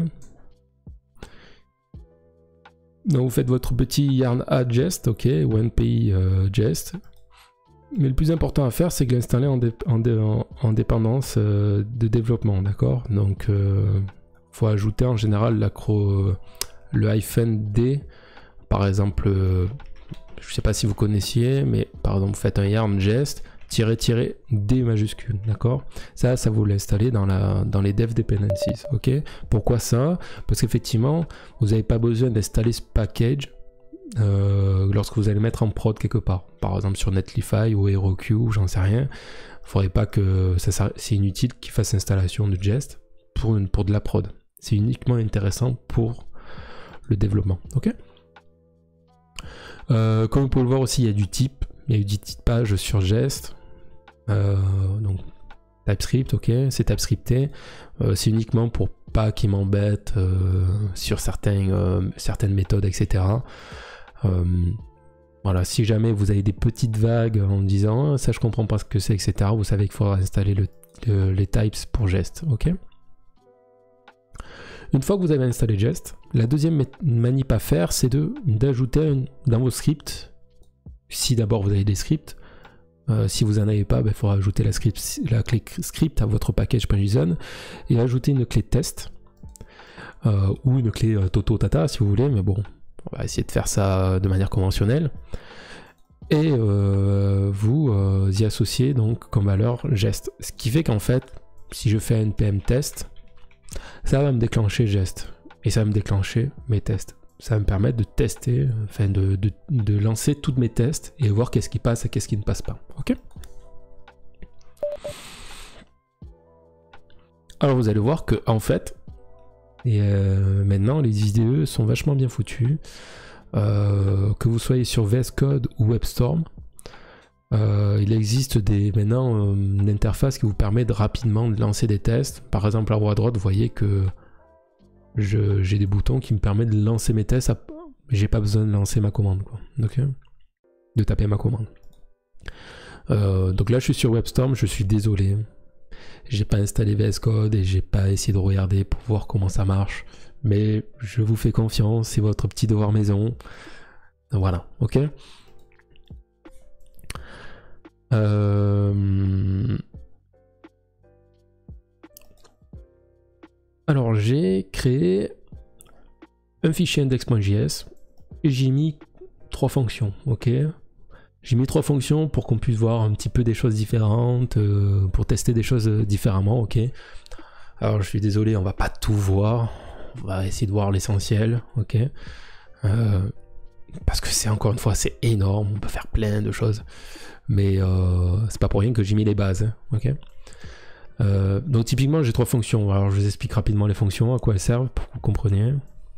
Donc vous faites votre petit yarn add jest, ok, ou npm euh, jest. Mais le plus important à faire, c'est de l'installer en, dé en, dé en, en dépendance euh, de développement, d'accord? Donc il euh, faut ajouter en général l'accro, euh, le hyphen d, par exemple, euh, je sais pas si vous connaissiez, mais par exemple vous faites un yarn jest, tiret tiret D majuscule, d'accord? Ça, ça vous l'installez dans, la, dans les dev dependencies, ok? Pourquoi ça? Parce qu'effectivement, vous n'avez pas besoin d'installer ce package euh, lorsque vous allez mettre en prod quelque part. Par exemple sur Netlify ou HeroQ, j'en sais rien. Il ne faudrait pas que ça, c'est inutile qu'il fasse l'installation de Jest pour, une, pour de la prod. C'est uniquement intéressant pour le développement, ok? Euh, comme vous pouvez le voir aussi, il y a du type. Il y a eu du typage sur Jest. Euh, donc TypeScript, ok, c'est TypeScripté. Euh, c'est uniquement pour pas qu'il m'embête euh, sur certains, euh, certaines méthodes, et cetera. Euh, voilà, si jamais vous avez des petites vagues en disant ah, ça je comprends pas ce que c'est, et cetera. Vous savez qu'il faudra installer le, le, les types pour Jest, ok. Une fois que vous avez installé Jest, la deuxième manip à faire, c'est de d'ajouter dans vos scripts. Si d'abord vous avez des scripts, euh, si vous n'en avez pas, il ben, faudra ajouter la, script, la clé script à votre package.json et ajouter une clé test euh, ou une clé euh, toto tata si vous voulez, mais bon, on va essayer de faire ça de manière conventionnelle. Et euh, vous euh, y associez donc comme valeur Jest. Ce qui fait qu'en fait, si je fais un npm test, ça va me déclencher Jest et ça va me déclencher mes tests. Ça va me permettre de tester, enfin de, de, de lancer tous mes tests et voir qu'est-ce qui passe et qu'est-ce qui ne passe pas. Ok? Alors vous allez voir que en fait, et euh, maintenant les I D E sont vachement bien foutus. Euh, que vous soyez sur V S Code ou WebStorm, euh, il existe des, maintenant euh, une interface qui vous permet de rapidement de lancer des tests. Par exemple, en haut à droite, vous voyez que j'ai des boutons qui me permettent de lancer mes tests. À... J'ai pas besoin de lancer ma commande, quoi. Okay, de taper ma commande. Euh, donc là, je suis sur WebStorm. Je suis désolé. J'ai pas installé V S Code et j'ai pas essayé de regarder pour voir comment ça marche. Mais je vous fais confiance. C'est votre petit devoir maison. Voilà. Ok. Euh... Alors j'ai créé un fichier index.js et j'ai mis trois fonctions, ok. J'ai mis trois fonctions pour qu'on puisse voir un petit peu des choses différentes, euh, pour tester des choses différemment, ok. Alors je suis désolé, on va pas tout voir, on va essayer de voir l'essentiel, ok. Euh, parce que c'est encore une fois, c'est énorme, on peut faire plein de choses, mais euh, c'est pas pour rien que j'ai mis les bases, hein, ok. Euh, donc typiquement j'ai trois fonctions, alors je vous explique rapidement les fonctions, à quoi elles servent pour que vous compreniez.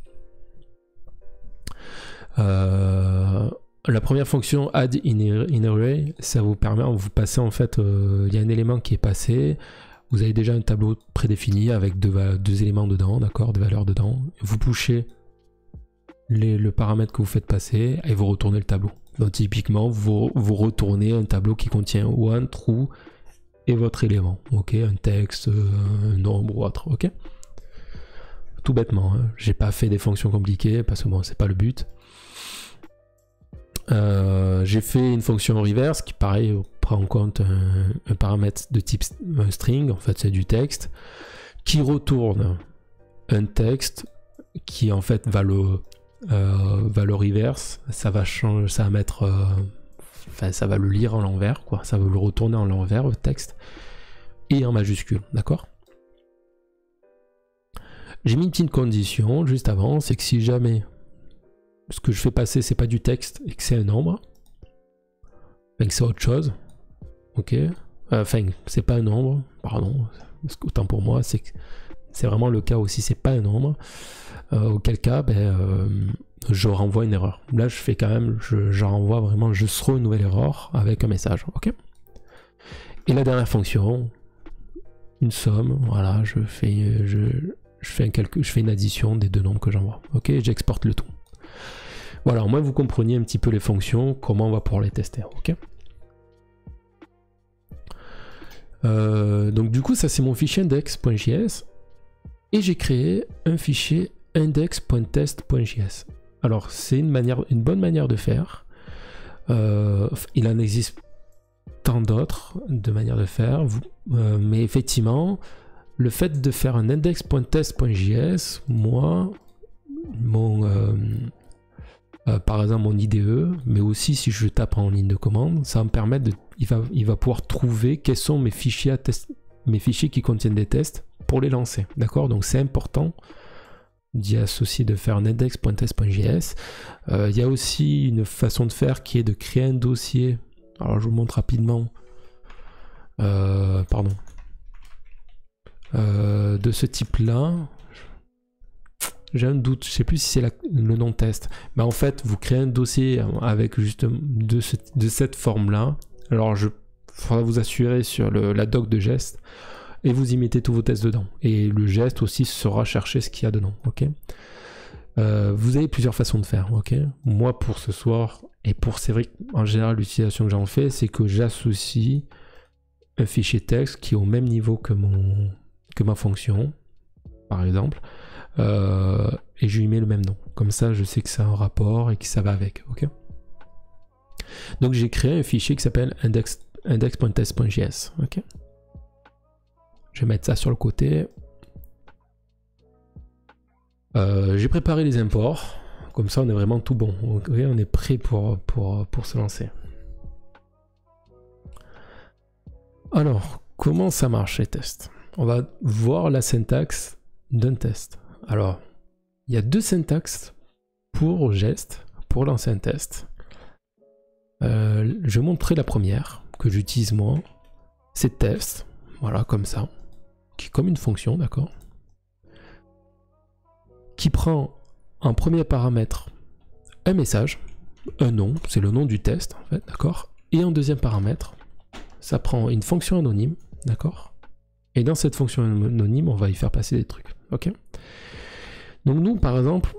Euh, la première fonction add in, in array, ça vous permet, vous passez en fait, il euh, y a un élément qui est passé, vous avez déjà un tableau prédéfini avec deux, deux éléments dedans, d'accord, des valeurs dedans. Vous pushez les, le paramètre que vous faites passer et vous retournez le tableau. Donc typiquement, vous, vous retournez un tableau qui contient one, true et votre élément, ok, un texte, un nombre ou autre, ok. Tout bêtement, hein. J'ai pas fait des fonctions compliquées parce que bon, c'est pas le but. Euh, j'ai fait une fonction reverse qui, pareil, prend en compte un, un paramètre de type un string, en fait c'est du texte, qui retourne un texte qui en fait va le, euh, va le reverse, ça va changer, ça va mettre, euh, enfin ça va le lire en l'envers, quoi, ça va le retourner en l'envers le texte et en majuscule, d'accord. J'ai mis une petite condition juste avant, c'est que si jamais ce que je fais passer c'est pas du texte et que c'est un nombre, enfin que c'est autre chose, ok, enfin c'est pas un nombre, pardon, autant pour moi, c'est que c'est vraiment le cas aussi, c'est pas un nombre, euh, auquel cas ben, euh, je renvoie une erreur. Là je fais quand même, je, je renvoie vraiment, je throw une nouvelle erreur avec un message, ok. Et la dernière fonction, une somme, voilà, je fais, je, je fais un calcul, je fais une addition des deux nombres que j'envoie, ok, j'exporte le tout. Voilà, au moins vous compreniez un petit peu les fonctions, comment on va pouvoir les tester, ok. Euh, donc du coup, ça c'est mon fichier index.js et j'ai créé un fichier index.test.js. Alors c'est une manière, une bonne manière de faire. Euh, il en existe tant d'autres de manières de faire, vous, euh, mais effectivement, le fait de faire un index.test.js, moi, mon euh, Euh, par exemple mon I D E, mais aussi si je tape en ligne de commande, ça va me permettre de, il va, il va pouvoir trouver quels sont mes fichiers à test, mes fichiers qui contiennent des tests pour les lancer, d'accord. Donc c'est important d'y associer, de faire un index.test.js. Euh, il y a aussi une façon de faire qui est de créer un dossier. Alors je vous montre rapidement. Euh, pardon. Euh, de ce type-là. J'ai un doute, je sais plus si c'est le nom test. Mais en fait, vous créez un dossier avec justement de, ce, de cette forme-là. Alors, je faudra vous assurer sur le, la doc de geste et vous y mettez tous vos tests dedans. Et le geste aussi sera chercher ce qu'il y a dedans. Ok. Euh, vous avez plusieurs façons de faire. Ok. Moi, pour ce soir et pour c'est vrai en général l'utilisation que j'en fais, c'est que j'associe un fichier texte qui est au même niveau que mon que ma fonction, par exemple. Euh, et je lui mets le même nom. Comme ça, je sais que c'est un rapport et que ça va avec. Ok. Donc j'ai créé un fichier qui s'appelle index, index.test.js. Ok. Je vais mettre ça sur le côté. Euh, j'ai préparé les imports. Comme ça, on est vraiment tout bon. Okay, on est prêt pour, pour, pour se lancer. Alors, comment ça marche les tests? On va voir la syntaxe d'un test. Alors, il y a deux syntaxes pour geste, pour lancer un test. Euh, je vais montrer la première que j'utilise moi. C'est test, voilà, comme ça, qui est comme une fonction, d'accord, qui prend en premier paramètre un message, un nom, c'est le nom du test, en fait, d'accord, et en deuxième paramètre, ça prend une fonction anonyme, d'accord, et dans cette fonction anonyme, on va y faire passer des trucs, ok. Donc nous, par exemple,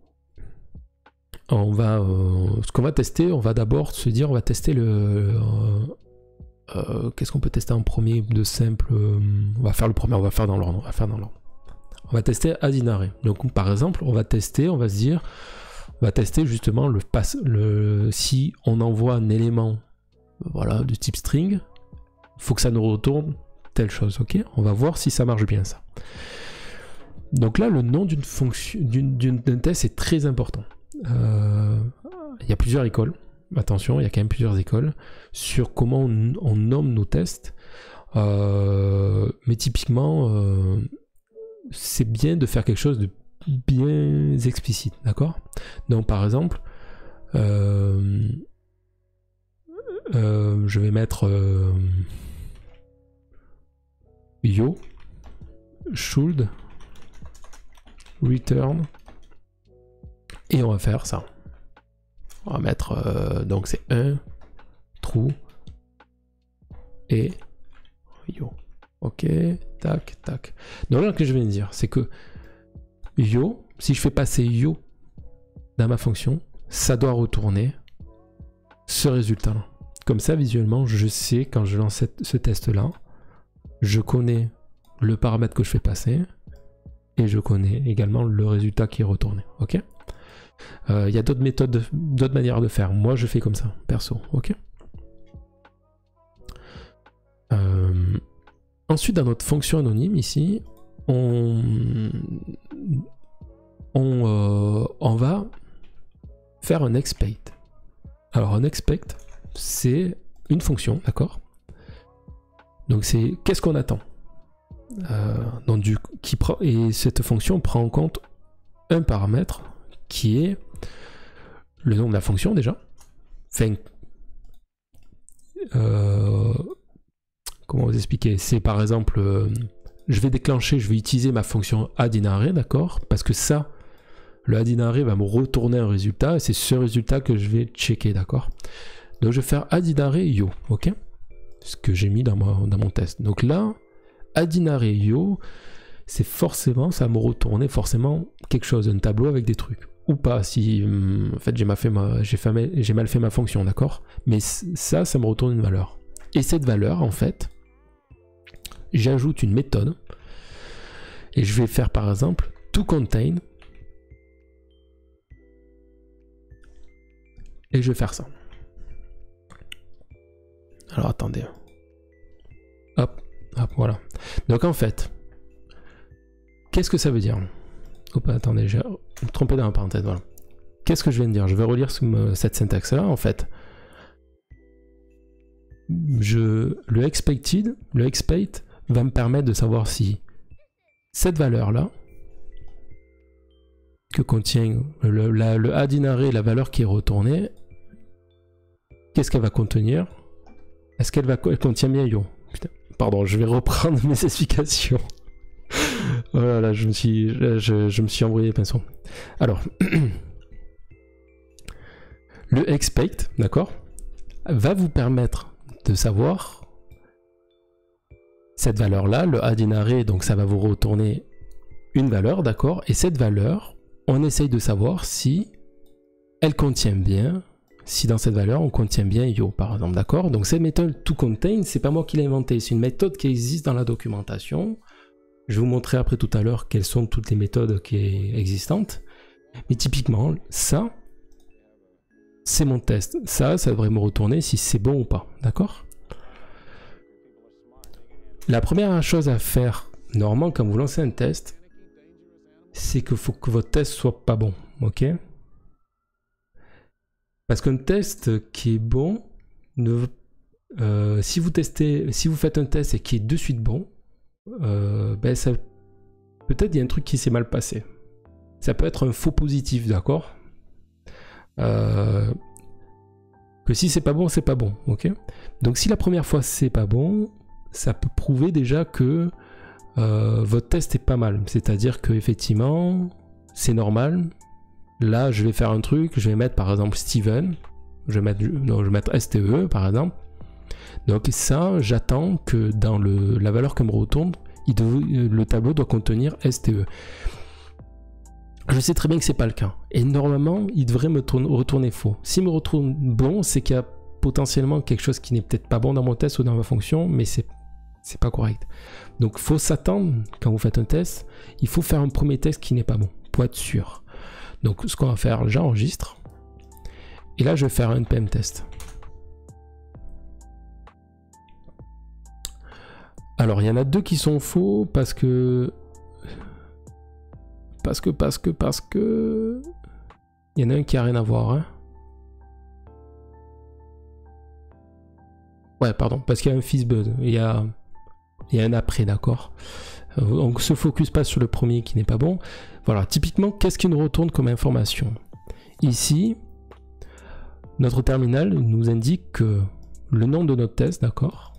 on va, euh, ce qu'on va tester, on va d'abord se dire, on va tester le, euh, euh, qu'est-ce qu'on peut tester en premier de simple, euh, on va faire le premier, on va faire dans l'ordre, on va faire dans l'ordre. On va tester Adinare. Donc par exemple, on va tester, on va se dire, on va tester justement le pass, le si on envoie un élément, voilà, de type string, il faut que ça nous retourne telle chose, ok. On va voir si ça marche bien ça. Donc là, le nom d'une fonction, d'un test est très important. Euh, il y a plusieurs écoles, attention, il y a quand même plusieurs écoles sur comment on, on nomme nos tests. Euh, mais typiquement, euh, c'est bien de faire quelque chose de bien explicite, d'accord? Donc par exemple, euh, euh, je vais mettre euh, yo should return et on va faire ça. On va mettre euh, donc c'est un true et yo. Ok, tac, tac. Donc là, ce que je viens de dire, c'est que yo, si je fais passer yo dans ma fonction, ça doit retourner ce résultat-là. Comme ça, visuellement, je sais quand je lance cette, ce test-là, je connais le paramètre que je fais passer et je connais également le résultat qui est retourné. Ok. Il euh, y a d'autres méthodes, d'autres manières de faire. Moi, je fais comme ça, perso. Ok. Euh, ensuite, dans notre fonction anonyme ici, on, on, euh, on va faire un expect. Alors, un expect, c'est une fonction, d'accord? Donc, c'est qu'est-ce qu'on attend? Euh, donc, du, qui prend, et cette fonction prend en compte un paramètre qui est le nom de la fonction déjà. Enfin, euh, comment vous expliquer? C'est par exemple, euh, je vais déclencher, je vais utiliser ma fonction addInArray, d'accord? Parce que ça, le addInArray va me retourner un résultat et c'est ce résultat que je vais checker, d'accord? Donc je vais faire addInArray yo, ok? Ce que j'ai mis dans, ma, dans mon test. Donc là, addInArray yo, c'est forcément, ça va me retourner forcément quelque chose, un tableau avec des trucs. Ou pas, si hum, en fait j'ai mal fait ma, j'ai fait, j'ai mal fait ma fonction, d'accord? Mais ça, ça me retourne une valeur. Et cette valeur, en fait, j'ajoute une méthode et je vais faire par exemple toContain et je vais faire ça. Alors attendez. Hop, hop, voilà. Donc en fait, qu'est-ce que ça veut dire? Hop, attendez, j'ai trompé dans la parenthèse, voilà. Qu'est-ce que je viens de dire? Je vais relire ce, cette syntaxe-là, en fait. Je, le expected, le expect va me permettre de savoir si cette valeur-là, que contient le, la, le addInArray, la valeur qui est retournée, qu'est-ce qu'elle va contenir? Est-ce qu'elle va elle contient bien yo? Putain, pardon, je vais reprendre mes explications. Voilà, je me suis, je, je me suis embrouillé les pinceaux. Alors, le expect, d'accord, va vous permettre de savoir cette valeur-là, le addInArray, donc ça va vous retourner une valeur, d'accord, et cette valeur, on essaye de savoir si elle contient bien, si dans cette valeur on contient bien yo, par exemple, d'accord. Donc cette méthode toContain, c'est pas moi qui l'ai inventée, c'est une méthode qui existe dans la documentation. Je vais vous montrer après tout à l'heure quelles sont toutes les méthodes qui sont existantes. Mais typiquement, ça, c'est mon test. Ça, ça devrait me retourner si c'est bon ou pas. D'accord? La première chose à faire, normalement, quand vous lancez un test, c'est qu'il faut que votre test soit pas bon. Ok? Parce qu'un test qui est bon, ne, euh, si vous testez, si vous faites un test et qui est de suite bon, Euh, ben ça, peut-être il y a un truc qui s'est mal passé. Ça peut être un faux positif, d'accord, euh, que si c'est pas bon, c'est pas bon, ok. Donc si la première fois c'est pas bon, ça peut prouver déjà que euh, votre test est pas mal. C'est-à-dire que effectivement, c'est normal. Là, je vais faire un truc, je vais mettre par exemple Steven, je vais mettre, non, je vais mettre S T E par exemple. Donc ça, j'attends que dans le, la valeur que me retourne, il doit, le tableau doit contenir S T E. Je sais très bien que c'est pas le cas. Et normalement, il devrait me tourne, retourner faux. S'il me retourne bon, c'est qu'il y a potentiellement quelque chose qui n'est peut-être pas bon dans mon test ou dans ma fonction, mais c'est c'est pas correct. Donc il faut s'attendre, quand vous faites un test, il faut faire un premier test qui n'est pas bon, pour être sûr. Donc ce qu'on va faire, j'enregistre. Et là, je vais faire un N P M test. Alors, il y en a deux qui sont faux parce que... Parce que, parce que, parce que... Il y en a un qui a rien à voir. Hein. Ouais, pardon, parce qu'il y a un FizzBuzz. Il y a, il y a un après, d'accord. On ne se focus pas sur le premier qui n'est pas bon. Voilà, typiquement, qu'est-ce qui nous retourne comme information? Ici, notre terminal nous indique que le nom de notre test, d'accord.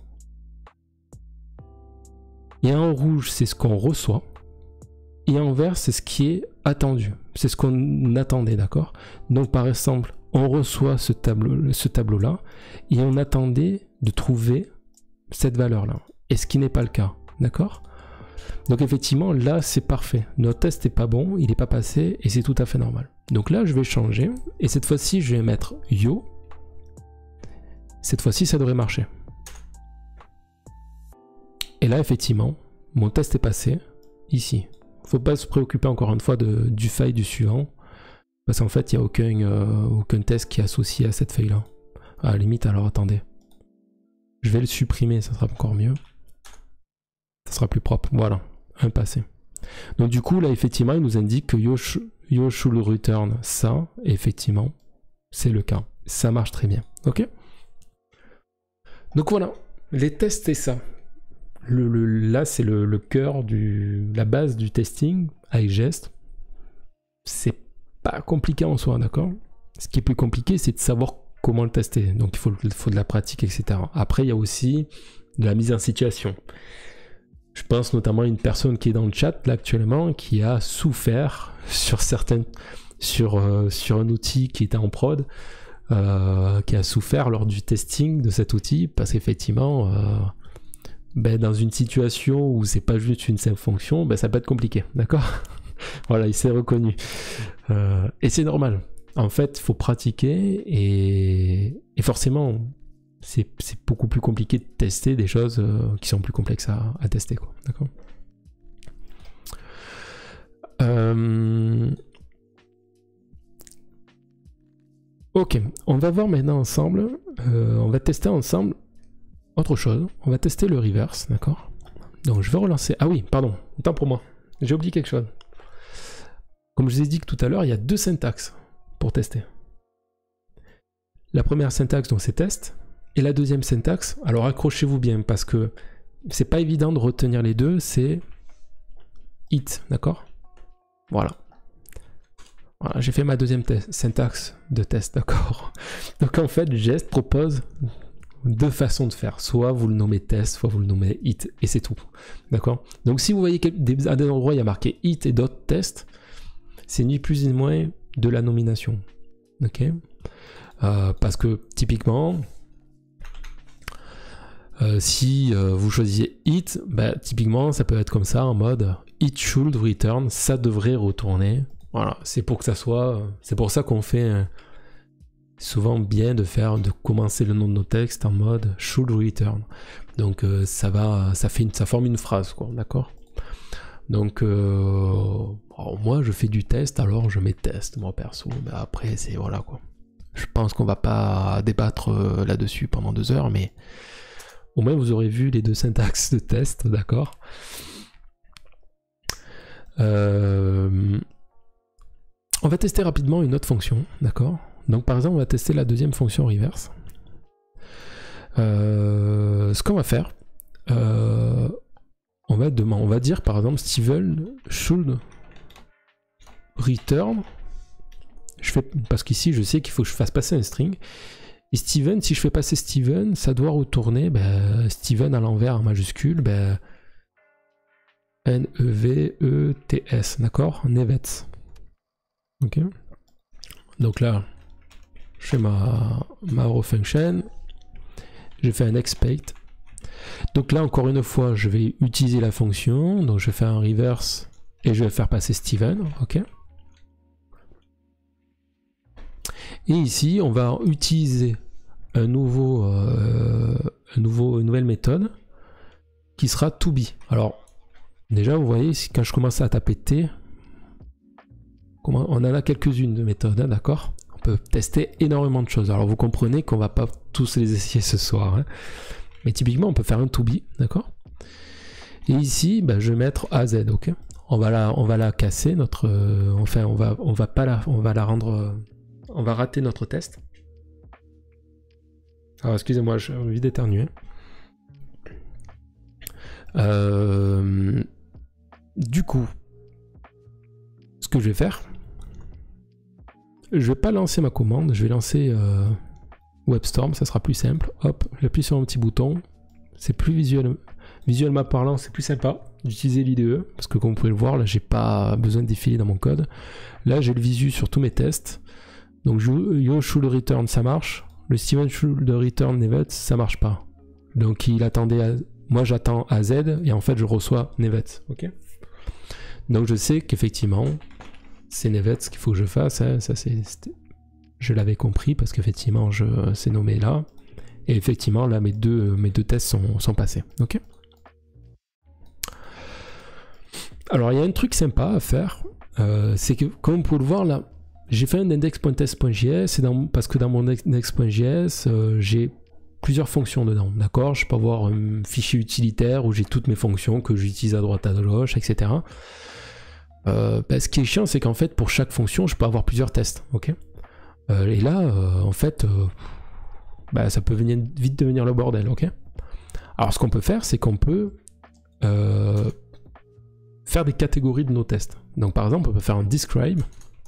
Et en rouge, c'est ce qu'on reçoit. Et en vert, c'est ce qui est attendu. C'est ce qu'on attendait, d'accord? Donc, par exemple, on reçoit ce tableau, ce tableau-là et on attendait de trouver cette valeur-là. Et ce qui n'est pas le cas. d'accord? Donc effectivement, là, c'est parfait. Notre test n'est pas bon, il n'est pas passé, et c'est tout à fait normal. Donc là, je vais changer, et cette fois-ci, je vais mettre yo. Cette fois-ci, ça devrait marcher. Et là, effectivement, mon test est passé, ici. Faut pas se préoccuper encore une fois de, du file du suivant, parce qu'en fait, il n'y a aucun, euh, aucun test qui est associé à cette feuille-là. À la limite, alors attendez. Je vais le supprimer, ça sera encore mieux. Ça sera plus propre. Voilà, un passé. Donc du coup, là, effectivement, il nous indique que yo, yo should return ça. Et effectivement, c'est le cas. Ça marche très bien. Ok? Donc voilà, les tests, c'est ça. Le, le, là, c'est le, le cœur, du, la base du testing avec Jest. C'est pas compliqué en soi, d'accord? Ce qui est plus compliqué, c'est de savoir comment le tester. Donc il faut, il faut de la pratique, et cetera. Après, il y a aussi de la mise en situation. Je pense notamment à une personne qui est dans le chat là actuellement, qui a souffert sur certaines, sur, euh, sur un outil qui était en prod, euh, qui a souffert lors du testing de cet outil, parce qu'effectivement, euh, ben, dans une situation où c'est pas juste une simple fonction, ben, ça peut être compliqué, d'accord? Voilà, il s'est reconnu. Euh, et c'est normal. En fait, il faut pratiquer et, et forcément, c'est beaucoup plus compliqué de tester des choses euh, qui sont plus complexes à, à tester, quoi. D'accord. euh... Ok, on va voir maintenant ensemble, euh, on va tester ensemble autre chose. On va tester le reverse, d'accord. Donc je vais relancer. Ah oui, pardon, autant pour moi. J'ai oublié quelque chose. Comme je vous ai dit que tout à l'heure, il y a deux syntaxes pour tester. La première syntaxe, donc c'est test. Et la deuxième syntaxe, alors accrochez-vous bien parce que c'est pas évident de retenir les deux, c'est it, d'accord? Voilà. Voilà, j'ai fait ma deuxième syntaxe de test, d'accord? Donc en fait, Jest propose deux façons de faire. Soit vous le nommez test, soit vous le nommez it, et c'est tout. D'accord? Donc si vous voyez qu'à des endroits il y a marqué it et d'autres test, c'est ni plus ni moins de la nomination. Ok? Euh, parce que typiquement, Euh, si euh, vous choisissez it, bah, typiquement ça peut être comme ça en mode it should return, ça devrait retourner. Voilà, c'est pour que ça soit, c'est pour ça qu'on fait euh, souvent bien de faire, de commencer le nom de nos textes en mode should return. Donc euh, ça va, ça fait une, ça forme une phrase, quoi, d'accord. Donc euh, moi je fais du test, alors je mets test moi perso. Mais après c'est voilà quoi. Je pense qu'on va pas débattre euh, là-dessus pendant deux heures, mais au moins vous aurez vu les deux syntaxes de test, d'accord. euh, On va tester rapidement une autre fonction, d'accord. Donc par exemple on va tester la deuxième fonction reverse. Euh, ce qu'on va faire, euh, on va demander, on va dire par exemple Steven should return. Je fais parce qu'ici je sais qu'il faut que je fasse passer un string. Et Steven, si je fais passer Steven, ça doit retourner ben, Steven à l'envers en majuscule, ben, N E V E T S, d'accord? Nevets. Ok. Donc là, je fais ma, ma raw function, je fais un expect. Donc là, encore une fois, je vais utiliser la fonction, donc je fais un reverse et je vais faire passer Steven, ok. Et ici, on va utiliser un nouveau, euh, un nouveau, une nouvelle méthode qui sera to be. Alors, déjà, vous voyez, quand je commence à taper T, on en a quelques-unes de méthodes, hein, d'accord? On peut tester énormément de choses. Alors, vous comprenez qu'on va pas tous les essayer ce soir, hein. Mais typiquement, on peut faire un to be, d'accord? Et ici, ben, je vais mettre A Z, ok? On va la, on va la casser, notre, euh, enfin, on va, on va pas la, on va la rendre... Euh, on va rater notre test. Alors excusez-moi, j'ai envie d'éternuer. Euh, du coup, ce que je vais faire, je vais pas lancer ma commande, je vais lancer euh, WebStorm, ça sera plus simple. Hop, j'appuie sur un petit bouton, c'est plus visuel, visuellement parlant, c'est plus sympa d'utiliser l'I D E, parce que comme vous pouvez le voir, là j'ai pas besoin de défiler dans mon code. Là j'ai le visu sur tous mes tests. Donc yo should return ça marche, le Steven should return Nevets ça marche pas. Donc il attendait moi j'attends A Z et en fait je reçois Nevets. Ok. Donc je sais qu'effectivement c'est Nevets qu'il faut que je fasse. Hein, ça c'est, je l'avais compris parce qu'effectivement je c'est nommé là. Et effectivement là mes deux mes deux tests sont, sont passés. Ok. Alors il y a un truc sympa à faire, euh, c'est que comme vous pouvez le voir là, j'ai fait un index.test.js parce que dans mon index.js euh, j'ai plusieurs fonctions dedans, d'accord? Je peux avoir un fichier utilitaire où j'ai toutes mes fonctions que j'utilise à droite à gauche, et cetera. Euh, bah, ce qui est chiant, c'est qu'en fait pour chaque fonction, je peux avoir plusieurs tests, ok? euh, Et là, euh, en fait, euh, bah, ça peut venir, vite devenir le bordel, ok? Alors ce qu'on peut faire, c'est qu'on peut euh, faire des catégories de nos tests. Donc par exemple, on peut faire un describe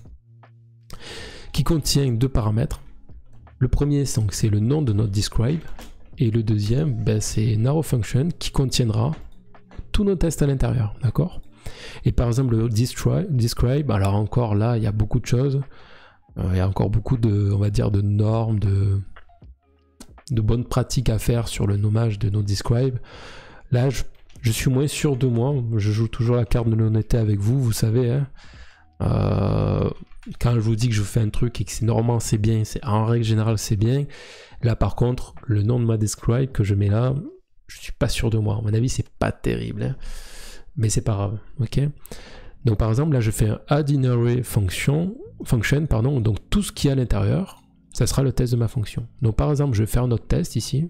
qui contient deux paramètres. Le premier, c'est le nom de notre describe, et le deuxième, ben, c'est narrow function qui contiendra tous nos tests à l'intérieur, d'accord? Et par exemple, le describe, alors encore là, il y a beaucoup de choses, euh, il y a encore beaucoup de, on va dire, de normes, de, de bonnes pratiques à faire sur le nommage de nos describe. Là, je Je suis moins sûr de moi, je joue toujours la carte de l'honnêteté avec vous, vous savez. Hein. Euh, quand je vous dis que je fais un truc et que c'est normalement c'est bien, c'est en règle générale c'est bien. Là par contre, le nom de ma describe que je mets là, je suis pas sûr de moi. À mon avis, c'est pas terrible, hein. Mais c'est pas grave, ok. Donc par exemple, là je fais un add in array function, function, pardon. Donc tout ce qu'il y a à l'intérieur, ça sera le test de ma fonction. Donc par exemple, je vais faire notre test ici.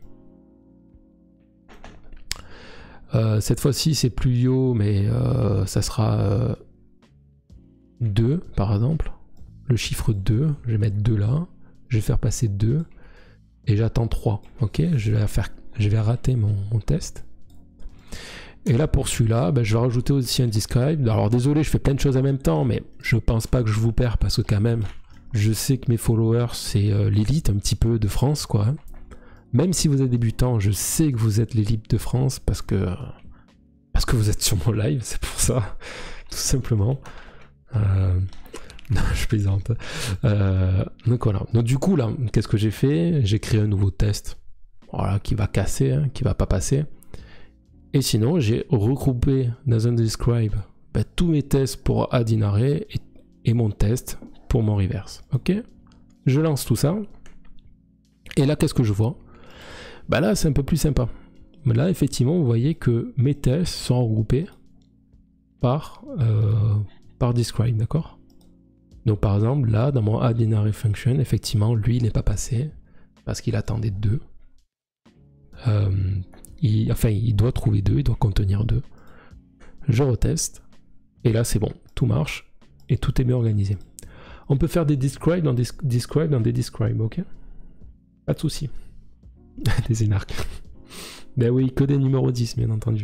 Euh, cette fois-ci c'est plus yo, mais euh, ça sera euh, deux par exemple, le chiffre deux, je vais mettre deux là, je vais faire passer deux et j'attends trois, ok, je vais, faire, je vais rater mon, mon test. Et là pour celui-là, ben, je vais rajouter aussi un describe. Alors désolé, je fais plein de choses en même temps, mais je pense pas que je vous perds parce que quand même, je sais que mes followers c'est euh, l'élite un petit peu de France quoi, hein. Même si vous êtes débutant, je sais que vous êtes l'élite de France parce que parce que vous êtes sur mon live, c'est pour ça, tout simplement. Euh, non, je plaisante. Euh, donc voilà. Donc du coup là, qu'est-ce que j'ai fait? J'ai créé un nouveau test, voilà, qui va casser, hein, qui va pas passer. Et sinon, j'ai regroupé dans un describe ben, tous mes tests pour add in array et, et mon test pour mon reverse. Ok? Je lance tout ça. Et là, qu'est-ce que je vois? Bah là, c'est un peu plus sympa. Mais là, effectivement, vous voyez que mes tests sont regroupés par, euh, par describe, d'accord? Donc par exemple, là, dans mon add in array function, effectivement, lui, il n'est pas passé parce qu'il attendait deux. Euh, il, enfin, il doit trouver deux, il doit contenir deux. Je reteste, et là, c'est bon, tout marche, et tout est bien organisé. On peut faire des describe dans des describe dans des describe, ok? Pas de souci. Des énarques. Ben oui, que des numéros dix, bien entendu.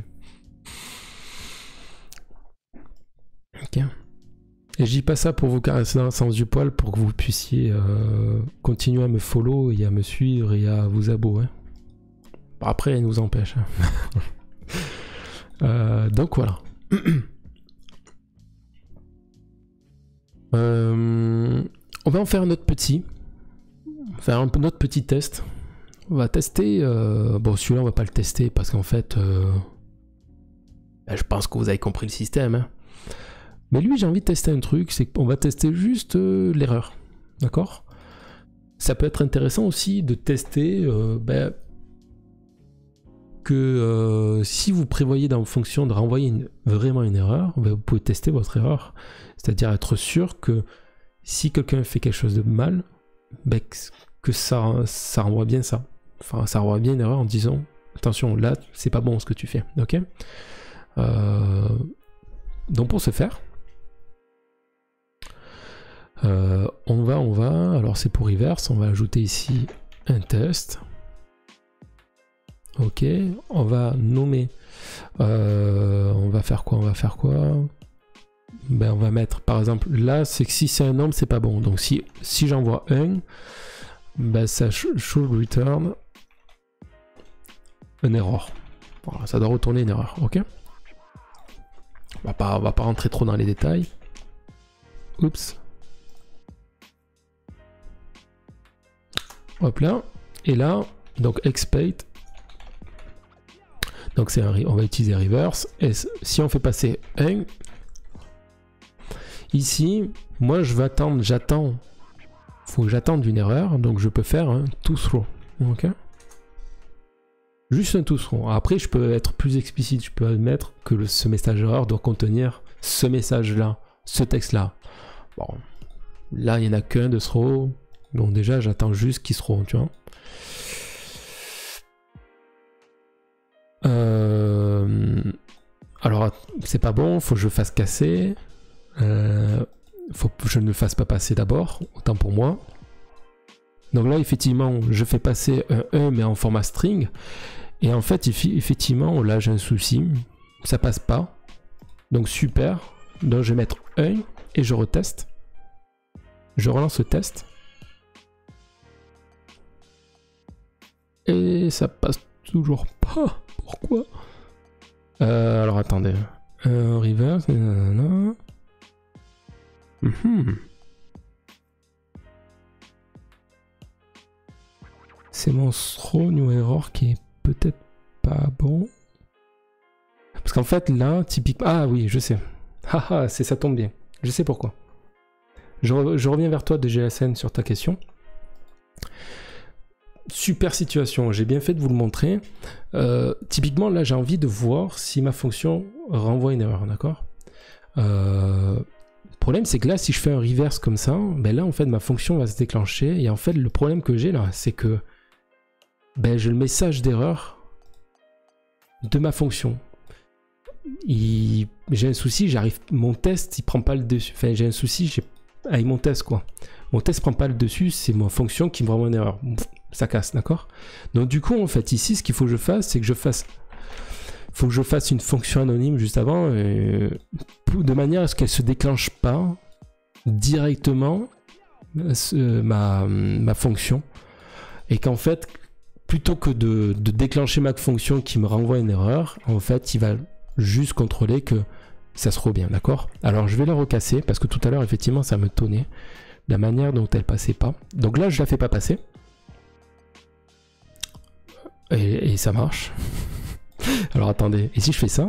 Ok. Et je dis pas ça pour vous caresser dans le sens du poil, pour que vous puissiez euh, continuer à me follow et à me suivre et à vous abonner. Hein. Après, elle nous empêche. Hein. euh, donc voilà. euh, on va en faire un autre petit. Faire un autre petit test. On va tester, euh, bon celui-là on va pas le tester parce qu'en fait, euh, ben, je pense que vous avez compris le système. Hein. Mais lui j'ai envie de tester un truc, c'est qu'on va tester juste euh, l'erreur, d'accord? Ça peut être intéressant aussi de tester euh, ben, que euh, si vous prévoyez dans vos fonctions de renvoyer une, vraiment une erreur, ben, vous pouvez tester votre erreur, c'est-à-dire être sûr que si quelqu'un fait quelque chose de mal, ben, que ça, ça renvoie bien ça. Enfin, ça renvoie bien une erreur en disant attention, là, c'est pas bon ce que tu fais. Ok. Euh, donc pour ce faire, euh, on va, on va. Alors c'est pour reverse. On va ajouter ici un test. Ok. On va nommer. Euh, on va faire quoi On va faire quoi Ben on va mettre par exemple là. C'est que si c'est un nombre, c'est pas bon. Donc si si j'envoie un, ben ça should return une erreur. Voilà, ça doit retourner une erreur, ok? On va pas, on va pas rentrer trop dans les détails. Oups. Hop là. Et là, donc expect. Donc c'est un, on va utiliser reverse. Et si on fait passer un, ici, moi je vais attendre, j'attends, faut que j'attende une erreur, donc je peux faire un toThrow. Ok. Juste un toThrow. Après, je peux être plus explicite, je peux admettre que le, ce message erreur doit contenir ce message-là, ce texte-là. Bon, là, il n'y en a qu'un de throw, donc déjà, j'attends juste qu'il throw, tu vois. Euh, alors, c'est pas bon, faut que je fasse casser. Euh, faut que je ne le fasse pas passer d'abord, autant pour moi. Donc là, effectivement, je fais passer un un, mais en format string. Et en fait, effectivement, là, j'ai un souci. Ça passe pas. Donc, super. Donc, je vais mettre un et je reteste. Je relance le test. Et ça passe toujours pas. Pourquoi? euh, Alors, attendez. Euh, reverse. Nanana. Mm-hmm. C'est mon throw new error qui est peut-être pas bon. Parce qu'en fait, là, typiquement... Ah oui, je sais. Haha, c'est ça tombe bien. Je sais pourquoi. Je, re je reviens vers toi de G S N sur ta question. Super situation, j'ai bien fait de vous le montrer. Euh, typiquement, là, j'ai envie de voir si ma fonction renvoie une erreur, d'accord? euh, Le problème, c'est que là, si je fais un reverse comme ça, ben là, en fait, ma fonction va se déclencher. Et en fait, le problème que j'ai là, c'est que ben, j'ai le message d'erreur de ma fonction. Il... J'ai un souci, j'arrive, mon test, il prend pas le dessus. Enfin, j'ai un souci avec mon test, quoi. Mon test prend pas le dessus, c'est ma fonction qui me renvoie une erreur. Ça casse, d'accord? Donc du coup, en fait, ici, ce qu'il faut que je fasse, c'est que je fasse... faut que je fasse une fonction anonyme juste avant, euh, de manière à ce qu'elle se déclenche pas directement euh, ma, ma fonction. Et qu'en fait, plutôt que de, de déclencher ma fonction qui me renvoie une erreur, en fait, il va juste contrôler que ça se bien, d'accord? Alors, je vais la recasser, parce que tout à l'heure, effectivement, ça me tonnait, la manière dont elle passait pas. Donc là, je la fais pas passer. Et, et ça marche. Alors, attendez. Et si je fais ça?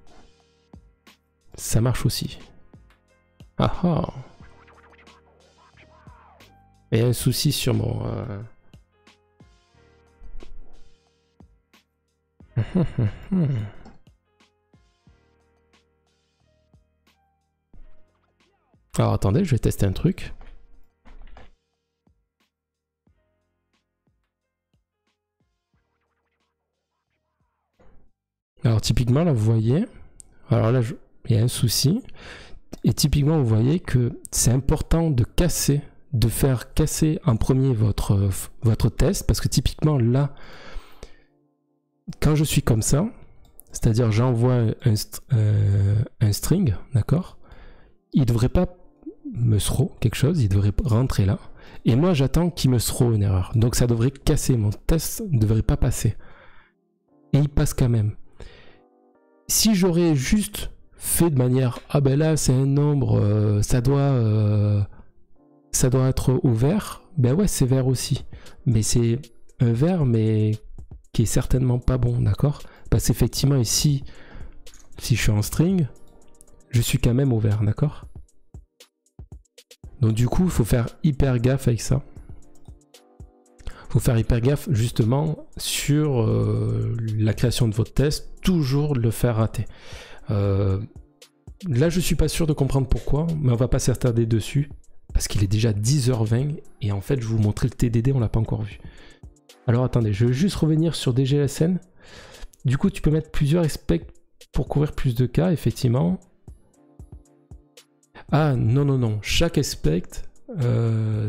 Ça marche aussi. Ah ah! Il y a un souci sur mon... Euh... Alors attendez, je vais tester un truc. Alors typiquement là vous voyez, alors là je... il y a un souci. Et typiquement vous voyez que c'est important de casser, de faire casser en premier votre, votre test, parce que typiquement là, quand je suis comme ça, c'est-à-dire j'envoie un, euh, un string, d'accord, il ne devrait pas me throw quelque chose, il devrait rentrer là, et moi j'attends qu'il me throw une erreur, donc ça devrait casser, mon test ne devrait pas passer, et il passe quand même. Si j'aurais juste fait de manière, ah ben là c'est un nombre, euh, ça doit euh, ça doit être ouvert, ben ouais c'est vert aussi, mais c'est un vert mais qui est certainement pas bon, d'accord? Parce qu'effectivement ici, si je suis en string, je suis quand même au vert, d'accord? Donc du coup, il faut faire hyper gaffe avec ça. Il faut faire hyper gaffe justement sur euh, la création de votre test, toujours le faire rater. Euh, là, je suis pas sûr de comprendre pourquoi, mais on va pas s'attarder dessus, parce qu'il est déjà dix heures vingt, et en fait, je vais vous montrer le T D D, on l'a pas encore vu. Alors attendez, je vais juste revenir sur D G S N. Du coup, tu peux mettre plusieurs expects pour couvrir plus de cas, effectivement. Ah non, non, non. Chaque expect... Euh...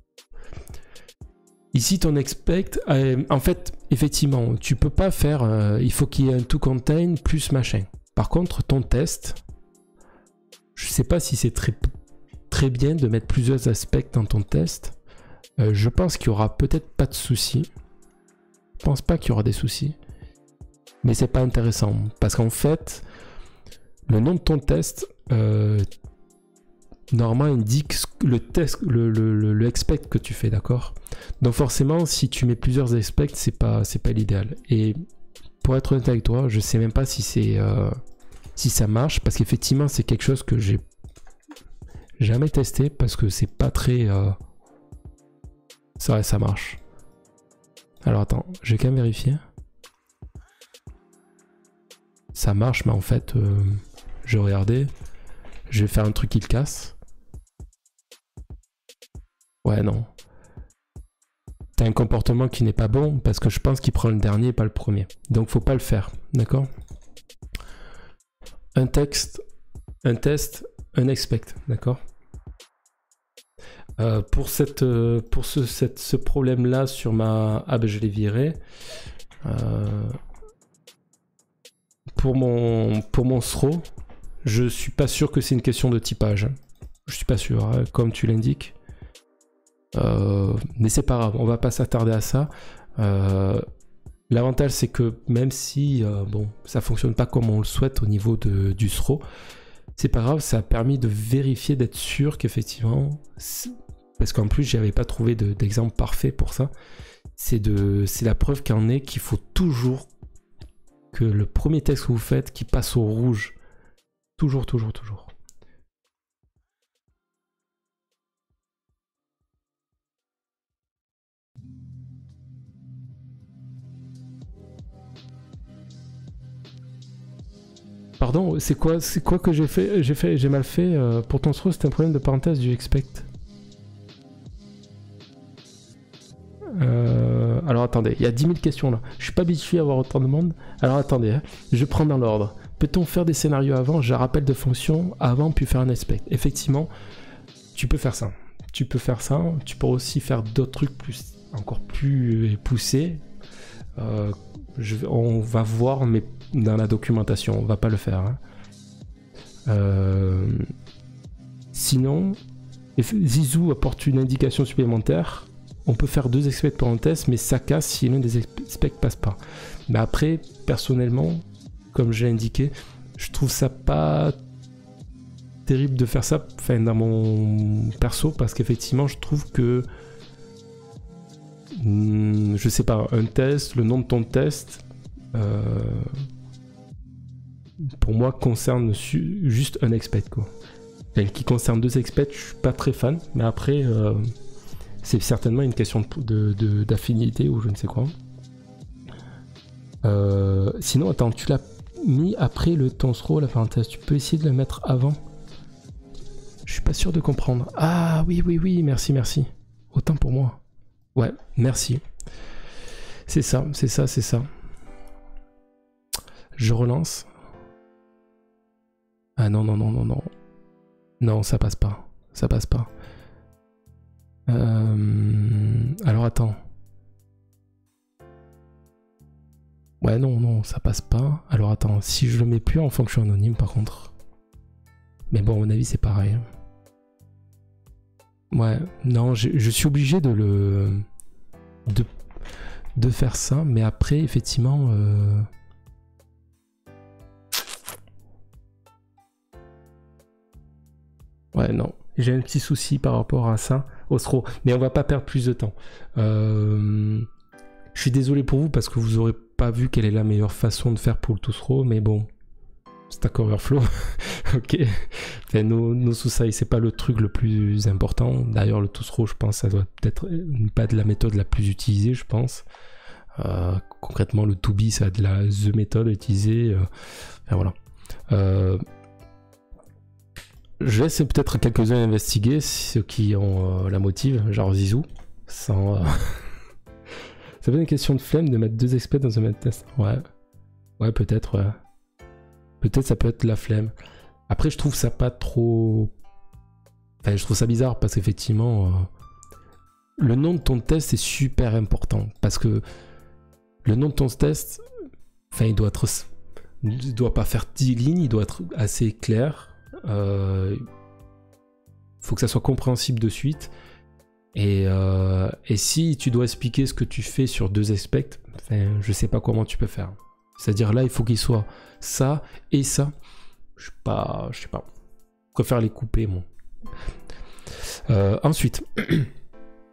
Ici, ton expect... Euh, en fait, effectivement, tu peux pas faire... Euh, il faut qu'il y ait un toContain plus machin. Par contre, ton test... Je sais pas si c'est très, très bien de mettre plusieurs aspects dans ton test. Euh, je pense qu'il y aura peut-être pas de soucis. Je pense pas qu'il y aura des soucis. Mais c'est pas intéressant. Parce qu'en fait, le nom de ton test, euh, normalement indique le test, le, le, le, le expect que tu fais, d'accord? Donc forcément, si tu mets plusieurs expects, c'est pas, c'est pas l'idéal. Et pour être honnête avec toi, je sais même pas si c'est euh, si ça marche, parce qu'effectivement c'est quelque chose que j'ai jamais testé, parce que c'est pas très euh... c'est vrai, ça marche. Alors attends, je vais quand même vérifier. Ça marche, mais en fait euh, je vais regarder, je vais faire un truc qui le casse. Ouais, non. T'as un comportement qui n'est pas bon, parce que je pense qu'il prend le dernier et pas le premier. Donc faut pas le faire, d'accord? Un texte, un test, un expect, d'accord? euh, Pour, cette, euh, pour ce, cette, ce problème-là sur ma... Ah ben je l'ai viré. Euh, pour mon, pour mon throw, je suis pas sûr que c'est une question de typage. Je suis pas sûr, hein, comme tu l'indiques. Euh, mais c'est pas grave, on va pas s'attarder à ça. Euh, L'avantage c'est que même si euh, bon, ça fonctionne pas comme on le souhaite au niveau de, du throw, c'est pas grave, ça a permis de vérifier, d'être sûr qu'effectivement, parce qu'en plus j'avais pas trouvé d'exemple de, parfait pour ça, c'est la preuve qu'il en est qu'il faut toujours que le premier texte que vous faites qui passe au rouge, toujours, toujours, toujours. Pardon, c'est quoi, c'est quoi que j'ai fait, j'ai fait, j'ai mal fait euh, pour ton throw, c'est un problème de parenthèse du expect. Euh, alors attendez, il y a dix mille questions là. Je suis pas habitué à avoir autant de monde. Alors attendez, hein, je prends dans l'ordre. Peut-on faire des scénarios avant? J'ai un rappel de fonction avant puis faire un expect. Effectivement, tu peux faire ça. Tu peux faire ça. Tu peux aussi faire d'autres trucs plus, encore plus poussés. Euh, je, on va voir, mais dans la documentation, on va pas le faire. Hein. Euh, sinon, Zizou apporte une indication supplémentaire. On peut faire deux expect parenthèses, mais ça casse si l'un des expect passe pas. Mais après, personnellement, comme j'ai indiqué, je trouve ça pas terrible de faire ça, enfin dans mon perso, parce qu'effectivement, je trouve que hmm, je sais pas, un test, le nom de ton test, euh, pour moi concerne juste un expect quoi. Enfin, qui concerne deux expects, je suis pas très fan, mais après. Euh, C'est certainement une question d'affinité de, de, ou je ne sais quoi. Euh, sinon, attends, tu l'as mis après le ton throw, la parenthèse. Tu peux essayer de la mettre avant. Je suis pas sûr de comprendre. Ah oui, oui, oui, merci, merci. Autant pour moi. Ouais, merci. C'est ça, c'est ça, c'est ça. Je relance. Ah non, non, non, non, non. Non, ça passe pas. Ça passe pas. Euh, alors attends. Ouais non non ça passe pas. Alors attends, si je le mets plus en fonction anonyme par contre. Mais bon à mon avis c'est pareil. Ouais non je suis obligé de le de, de faire ça, mais après effectivement euh... ouais non. J'ai un petit souci par rapport à ça, au throw. Mais on va pas perdre plus de temps. Euh... Je suis désolé pour vous parce que vous aurez pas vu quelle est la meilleure façon de faire pour le to-throw, mais bon. Stack Overflow. Ok. Enfin, nos, nos sous-size, c'est pas le truc le plus important. D'ailleurs, le to-throw, je pense, ça doit peut-être pas être la méthode la plus utilisée, je pense. Euh, concrètement, le to be, ça a de la the méthode utilisée. Euh... Enfin, voilà. Euh... Je laisse peut-être quelques-uns investiguer ceux qui ont euh, la motive, genre Zizou. Sans, euh... Ça peut être une question de flemme de mettre deux experts dans un même test. Ouais. Ouais, peut-être, ouais. Peut-être ça peut être la flemme. Après, je trouve ça pas trop... Enfin, je trouve ça bizarre parce qu'effectivement, euh... le nom de ton test est super important. Parce que le nom de ton test, enfin, il doit être... Il doit pas faire dix lignes, il doit être assez clair. Il euh, faut que ça soit compréhensible de suite et, euh, et si tu dois expliquer ce que tu fais sur deux aspects, enfin, je sais pas comment tu peux faire, c'est à dire là il faut qu'il soit ça et ça, je sais pas, je sais pas, je préfère les couper moi. Euh, ensuite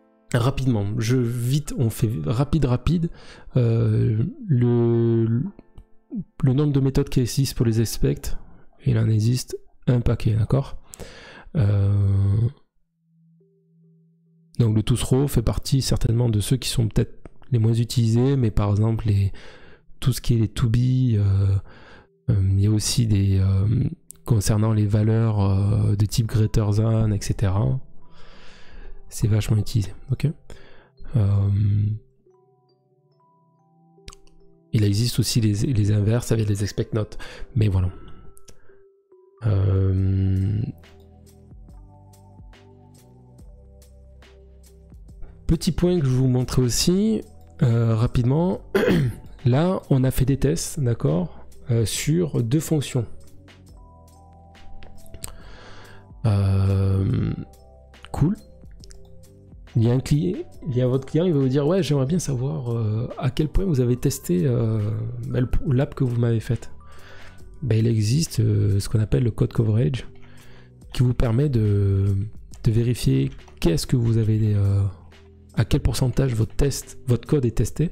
rapidement, je vite on fait rapide rapide euh, le le nombre de méthodes qui existent pour les expect, il en existe un paquet, d'accord. euh... Donc le toSraw fait partie certainement de ceux qui sont peut-être les moins utilisés, mais par exemple les, tout ce qui est les to be, euh, euh, il y a aussi des euh, concernant les valeurs euh, de type greater than, et cetera. C'est vachement utilisé, ok. Euh, il existe aussi les, les inverses avec les expect not, mais voilà. Euh, petit point que je vous montrer aussi euh, rapidement. Là, on a fait des tests, d'accord, euh, sur deux fonctions. Euh, cool. Il y a un client, il y a votre client, il va vous dire ouais, j'aimerais bien savoir euh, à quel point vous avez testé euh, l'app que vous m'avez faite. Ben, il existe euh, ce qu'on appelle le code coverage, qui vous permet de, de vérifier qu'est-ce que vous avez, euh, à quel pourcentage votre test, votre code est testé.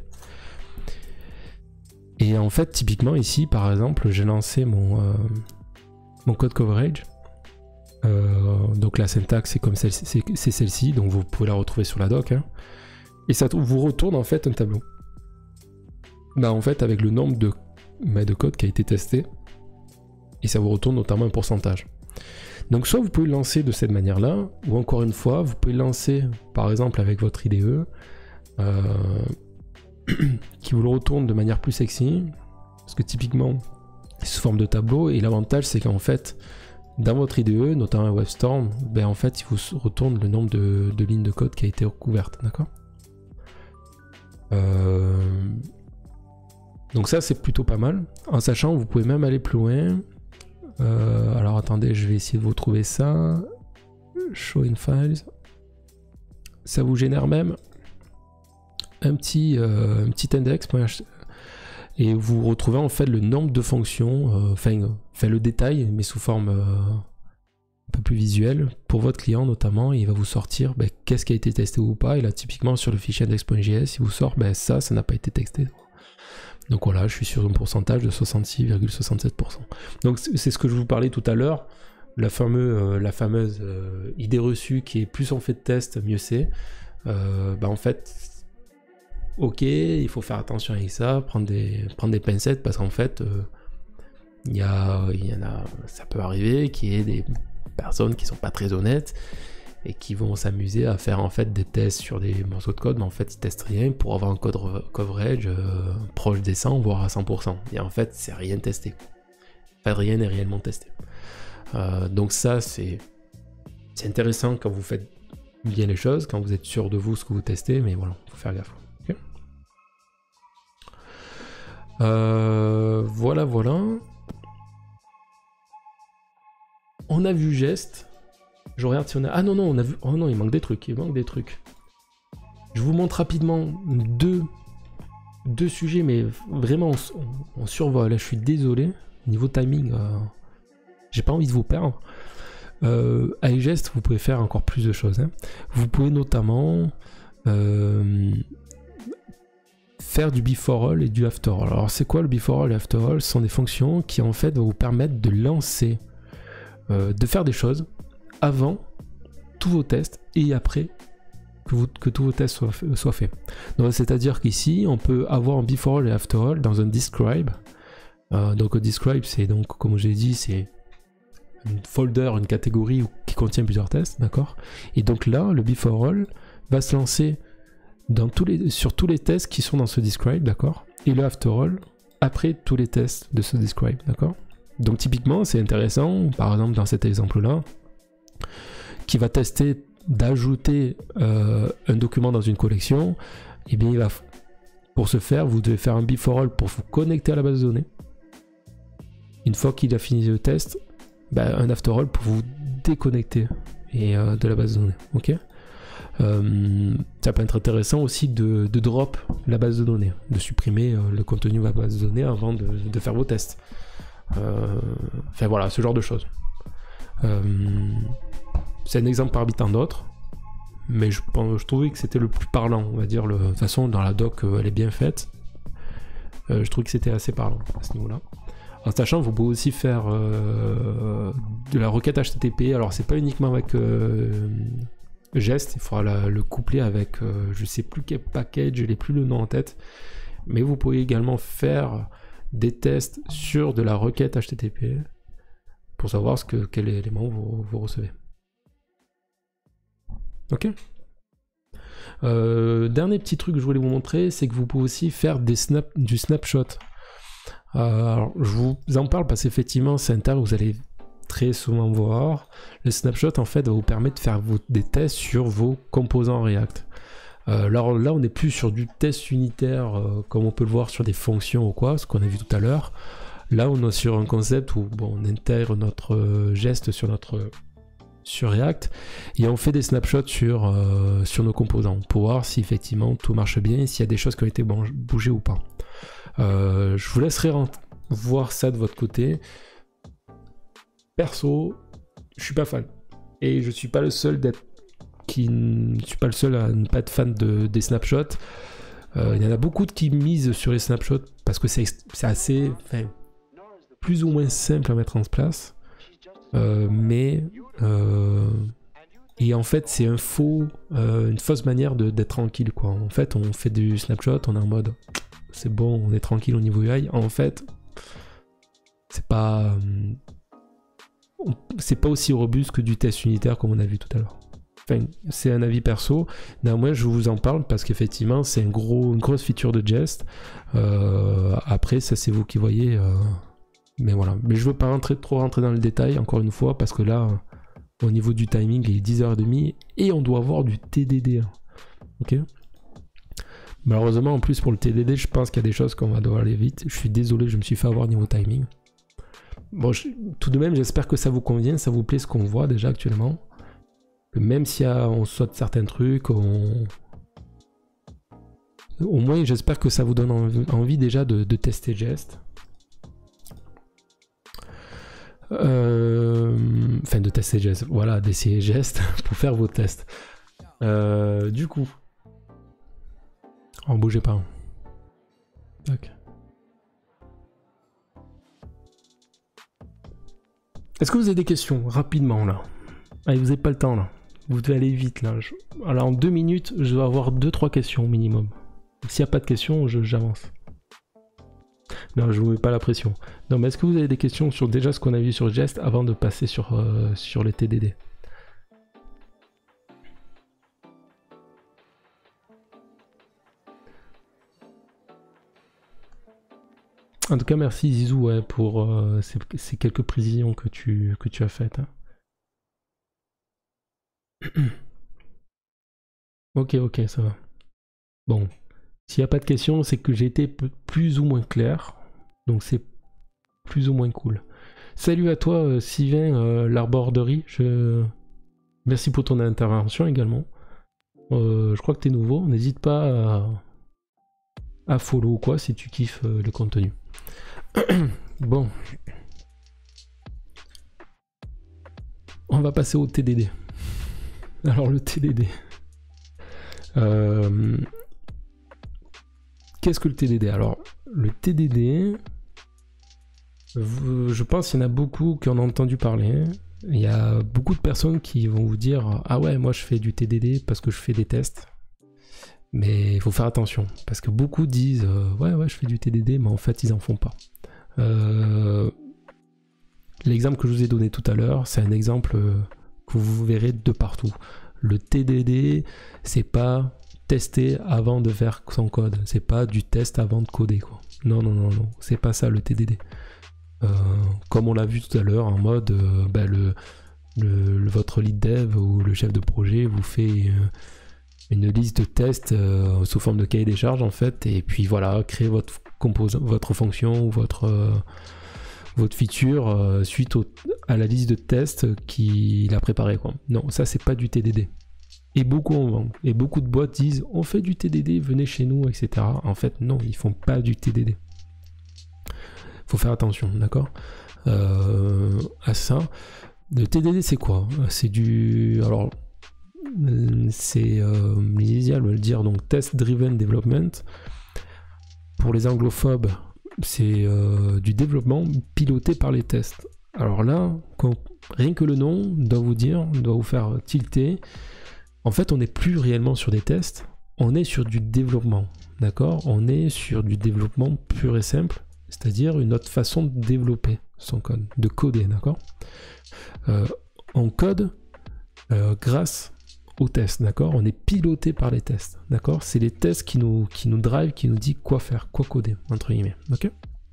Et en fait, typiquement ici, par exemple, j'ai lancé mon, euh, mon code coverage. Euh, donc la syntaxe c'est comme celle-ci, c'est celle-ci, donc vous pouvez la retrouver sur la doc, hein. Et ça vous retourne en fait un tableau. Bah en fait avec le nombre de, bah, de code qui a été testé, et ça vous retourne notamment un pourcentage. Donc soit vous pouvez le lancer de cette manière-là, ou encore une fois, vous pouvez le lancer par exemple avec votre I D E, euh, qui vous le retourne de manière plus sexy, parce que typiquement c'est sous forme de tableau, et l'avantage c'est qu'en fait dans votre I D E, notamment WebStorm, ben en fait il vous retourne le nombre de, de lignes de code qui a été recouverte, d'accord. euh... Donc ça c'est plutôt pas mal, en sachant que vous pouvez même aller plus loin. Euh, alors attendez, je vais essayer de vous trouver ça. Show in files. Ça vous génère même un petit, euh, un petit index et vous retrouvez en fait le nombre de fonctions, enfin euh, le détail, mais sous forme euh, un peu plus visuelle pour votre client notamment. Il va vous sortir ben, qu'est-ce qui a été testé ou pas. Et là typiquement sur le fichier index.js, il vous sort ben, ça, ça n'a pas été testé. Donc voilà, je suis sur un pourcentage de soixante-six virgule soixante-sept pour cent. Donc c'est ce que je vous parlais tout à l'heure, la, fameux, euh, la fameuse euh, idée reçue qui est plus on fait de tests, mieux c'est. Euh, ben, en fait, ok, il faut faire attention avec ça, prendre des, prendre des pincettes, parce qu'en fait, euh, il y a, il y en a, ça peut arriver qu'il y ait des personnes qui sont pas très honnêtes et qui vont s'amuser à faire en fait des tests sur des morceaux de code, mais en fait ils testent rien pour avoir un code coverage euh, proche des cent, voire à cent pour cent. Et en fait, c'est rien testé. Enfin, rien n'est réellement testé. Euh, donc ça, c'est c'est intéressant quand vous faites bien les choses, quand vous êtes sûr de vous ce que vous testez, mais voilà, faut faire gaffe. Okay. Euh, voilà, voilà. On a vu geste. Je regarde si on a... Ah non, non, on a vu... Oh non, il manque des trucs, il manque des trucs. Je vous montre rapidement deux, deux sujets, mais vraiment on, on survole. Je suis désolé. Niveau timing, euh, j'ai pas envie de vous perdre. Euh, avec Gest, vous pouvez faire encore plus de choses. Hein. Vous pouvez notamment euh, faire du before all et du after all. Alors c'est quoi le before all et after all? Ce sont des fonctions qui en fait vont vous permettre de lancer, euh, de faire des choses avant tous vos tests et après que, vous, que tous vos tests soient, soient faits. C'est-à-dire qu'ici, on peut avoir un before all et after all dans un describe. Euh, donc un describe, c'est donc, comme j'ai dit, c'est un folder, une catégorie qui contient plusieurs tests, d'accord? Et donc là, le before all va se lancer dans tous les, sur tous les tests qui sont dans ce describe, d'accord? Et le after all après tous les tests de ce describe, d'accord? Donc typiquement, c'est intéressant, par exemple dans cet exemple-là, qui va tester d'ajouter euh, un document dans une collection, et bien il va, pour ce faire, vous devez faire un before all pour vous connecter à la base de données. Une fois qu'il a fini le test, ben, un after all pour vous déconnecter et, euh, de la base de données. Ok. Euh, ça peut être intéressant aussi de, de drop la base de données, de supprimer euh, le contenu de la base de données avant de, de faire vos tests. Euh, enfin voilà, ce genre de choses. Euh, c'est un exemple parmi tant d'autres, mais je, je trouvais que c'était le plus parlant, on va dire. Le, de toute façon, dans la doc, elle est bien faite. Euh, je trouve que c'était assez parlant à ce niveau-là. En sachant, vous pouvez aussi faire euh, de la requête H T T P. Alors, c'est pas uniquement avec euh, Jest, il faudra la, le coupler avec, euh, je sais plus quel package, je n'ai plus le nom en tête. Mais vous pouvez également faire des tests sur de la requête H T T P pour savoir ce que, quel élément vous, vous recevez. Ok. Euh, dernier petit truc que je voulais vous montrer, c'est que vous pouvez aussi faire des snap, du snapshot. Euh, alors, je vous en parle parce qu'effectivement, c'est un terme que vous allez très souvent voir. Le snapshot, en fait, va vous permettre de faire vos, des tests sur vos composants React. Euh, alors là, on n'est plus sur du test unitaire, euh, comme on peut le voir sur des fonctions ou quoi, ce qu'on a vu tout à l'heure. Là, on est sur un concept où bon, on intègre notre euh, geste sur notre sur React et on fait des snapshots sur, euh, sur nos composants pour voir si effectivement tout marche bien et s'il y a des choses qui ont été bougées ou pas. Euh, je vous laisserai voir ça de votre côté. Perso, je suis pas fan et je suis pas le seul d'être qui ne suis pas le seul à ne pas être fan de, des snapshots. Euh, il y en a beaucoup qui misent sur les snapshots parce que c'est assez, enfin, plus ou moins simple à mettre en place. Euh, mais euh, et en fait c'est un faux, euh, une fausse manière d'être tranquille quoi. En fait on fait du snapshot, on est en mode c'est bon, on est tranquille au niveau U I. En fait c'est pas euh, c'est pas aussi robuste que du test unitaire comme on a vu tout à l'heure. Enfin, c'est un avis perso. Néanmoins, je vous en parle parce qu'effectivement, c'est un gros, une grosse feature de Jest. Euh, après, ça, c'est vous qui voyez. Euh, mais voilà. Mais je veux pas rentrer, trop rentrer dans le détail, encore une fois, parce que là, au niveau du timing, il est dix heures trente et on doit avoir du T D D. Ok. Malheureusement, en plus, pour le T D D, je pense qu'il y a des choses qu'on va devoir aller vite. Je suis désolé, je me suis fait avoir niveau timing. Bon, je, tout de même, j'espère que ça vous convient, ça vous plaît ce qu'on voit déjà actuellement. Même si a, on saute certains trucs, on... au moins j'espère que ça vous donne envie, envie déjà de, de tester Jest. Euh... Enfin de tester Jest, voilà, d'essayer Jest pour faire vos tests. Euh, du coup, oh, bougez pas. Tac. Est-ce que vous avez des questions rapidement là? Allez, vous n'avez pas le temps là. Vous devez aller vite là. Je... Alors en deux minutes, je dois avoir deux trois questions au minimum. S'il n'y a pas de questions, j'avance. Non, je vous mets pas la pression. Non, mais est-ce que vous avez des questions sur déjà ce qu'on a vu sur Jest avant de passer sur, euh, sur les T D D? En tout cas, merci Zizou ouais, pour euh, ces, ces quelques précisions que tu, que tu as faites. Hein. Ok, ok, ça va. Bon, s'il n'y a pas de questions, c'est que j'ai été plus ou moins clair. Donc c'est plus ou moins cool. Salut à toi, euh, Sylvain euh, Larborderie. Je... Merci pour ton intervention également. Euh, je crois que tu es nouveau. N'hésite pas à... à follow ou quoi si tu kiffes euh, le contenu. Bon. On va passer au T D D. Alors le T D D. Euh, Qu'est-ce que le T D D? Alors le T D D, je pense qu'il y en a beaucoup qui en ont entendu parler. Il y a beaucoup de personnes qui vont vous dire ah ouais moi je fais du T D D parce que je fais des tests. Mais il faut faire attention parce que beaucoup disent euh, ouais ouais je fais du T D D mais en fait ils en font pas. Euh, L'exemple que je vous ai donné tout à l'heure, c'est un exemple que vous verrez de partout. Le T D D, c'est pas tester avant de faire son code. C'est pas du test avant de coder, quoi. Non, non, non, non. C'est pas ça le T D D. Euh, comme on l'a vu tout à l'heure, en mode, euh, bah, le, le, le, votre lead dev ou le chef de projet vous fait euh, une liste de tests euh, sous forme de cahier des charges, en fait. Et puis voilà, créer votre, compose votre fonction ou votre... Euh, votre feature euh, suite au, à la liste de tests qu'il a préparé quoi. Non, ça c'est pas du T D D. Et beaucoup en vendent. Et beaucoup de boîtes disent on fait du T D D, venez chez nous, et cetera. En fait, non, ils font pas du T D D. Faut faire attention, d'accord euh, à ça. Le T D D c'est quoi? C'est du... Alors, c'est... Euh, l'idéal de le dire, donc Test Driven Development. pour les anglophobes, c'est euh, du développement piloté par les tests. Alors là, quand, rien que le nom doit vous dire, doit vous faire tilter. En fait, on n'est plus réellement sur des tests, on est sur du développement, d'accord? On est sur du développement pur et simple, c'est-à-dire une autre façon de développer son code, de coder, d'accord? euh, On code euh, grâce aux tests, d'accord? On est piloté par les tests, d'accord? C'est les tests qui nous, qui nous drive, qui nous dit quoi faire, quoi coder, entre guillemets, ok?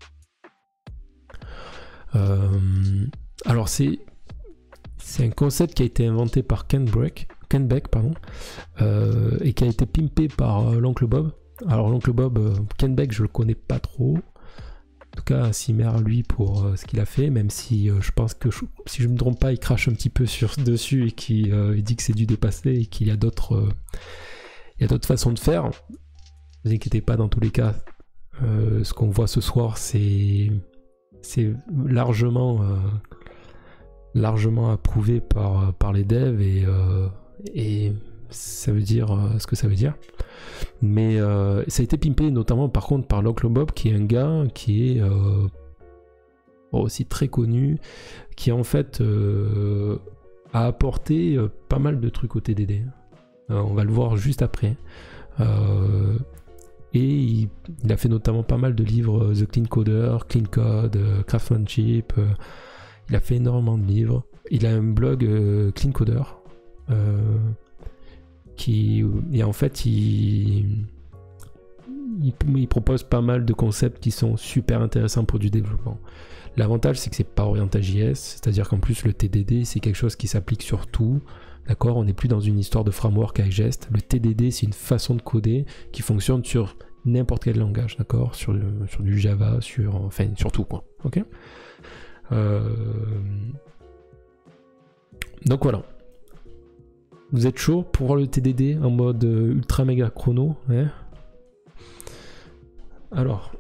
Euh, alors c'est c'est un concept qui a été inventé par Ken Beck, Ken Beck pardon, euh, et qui a été pimpé par euh, l'oncle Bob. Alors l'oncle Bob, euh, Ken Beck, je le connais pas trop. En tout cas, Simer lui pour euh, ce qu'il a fait, même si euh, je pense que je, si je me trompe pas, il crache un petit peu sur dessus et qu'il euh, dit que c'est du dépassé et qu'il y a d'autres euh, il y a d'autres façons de faire. Ne vous inquiétez pas, dans tous les cas, euh, ce qu'on voit ce soir, c'est c'est largement euh, largement approuvé par, par les devs et, euh, et ça veut dire euh, ce que ça veut dire. Mais euh, ça a été pimpé notamment par contre par l'oncle Bob, qui est un gars qui est euh, aussi très connu, qui en fait euh, a apporté euh, pas mal de trucs au T D D. Euh, on va le voir juste après. Euh, Et il, il a fait notamment pas mal de livres, The Clean Coder, Clean Code, euh, Craftsmanship. Euh, il a fait énormément de livres. Il a un blog euh, Clean Coder. Euh, qui, et en fait, il, il, il propose pas mal de concepts qui sont super intéressants pour du développement. L'avantage, c'est que c'est pas orienté J S, c'est-à-dire qu'en plus, le T D D, c'est quelque chose qui s'applique sur tout. D'accord, on n'est plus dans une histoire de framework avec geste. Le T D D, c'est une façon de coder qui fonctionne sur n'importe quel langage, d'accord, sur, le, sur du Java, sur, enfin, sur tout, quoi. Ok. Euh... Donc voilà. Vous êtes chaud pour voir le T D D en mode ultra méga chrono, hein? Alors.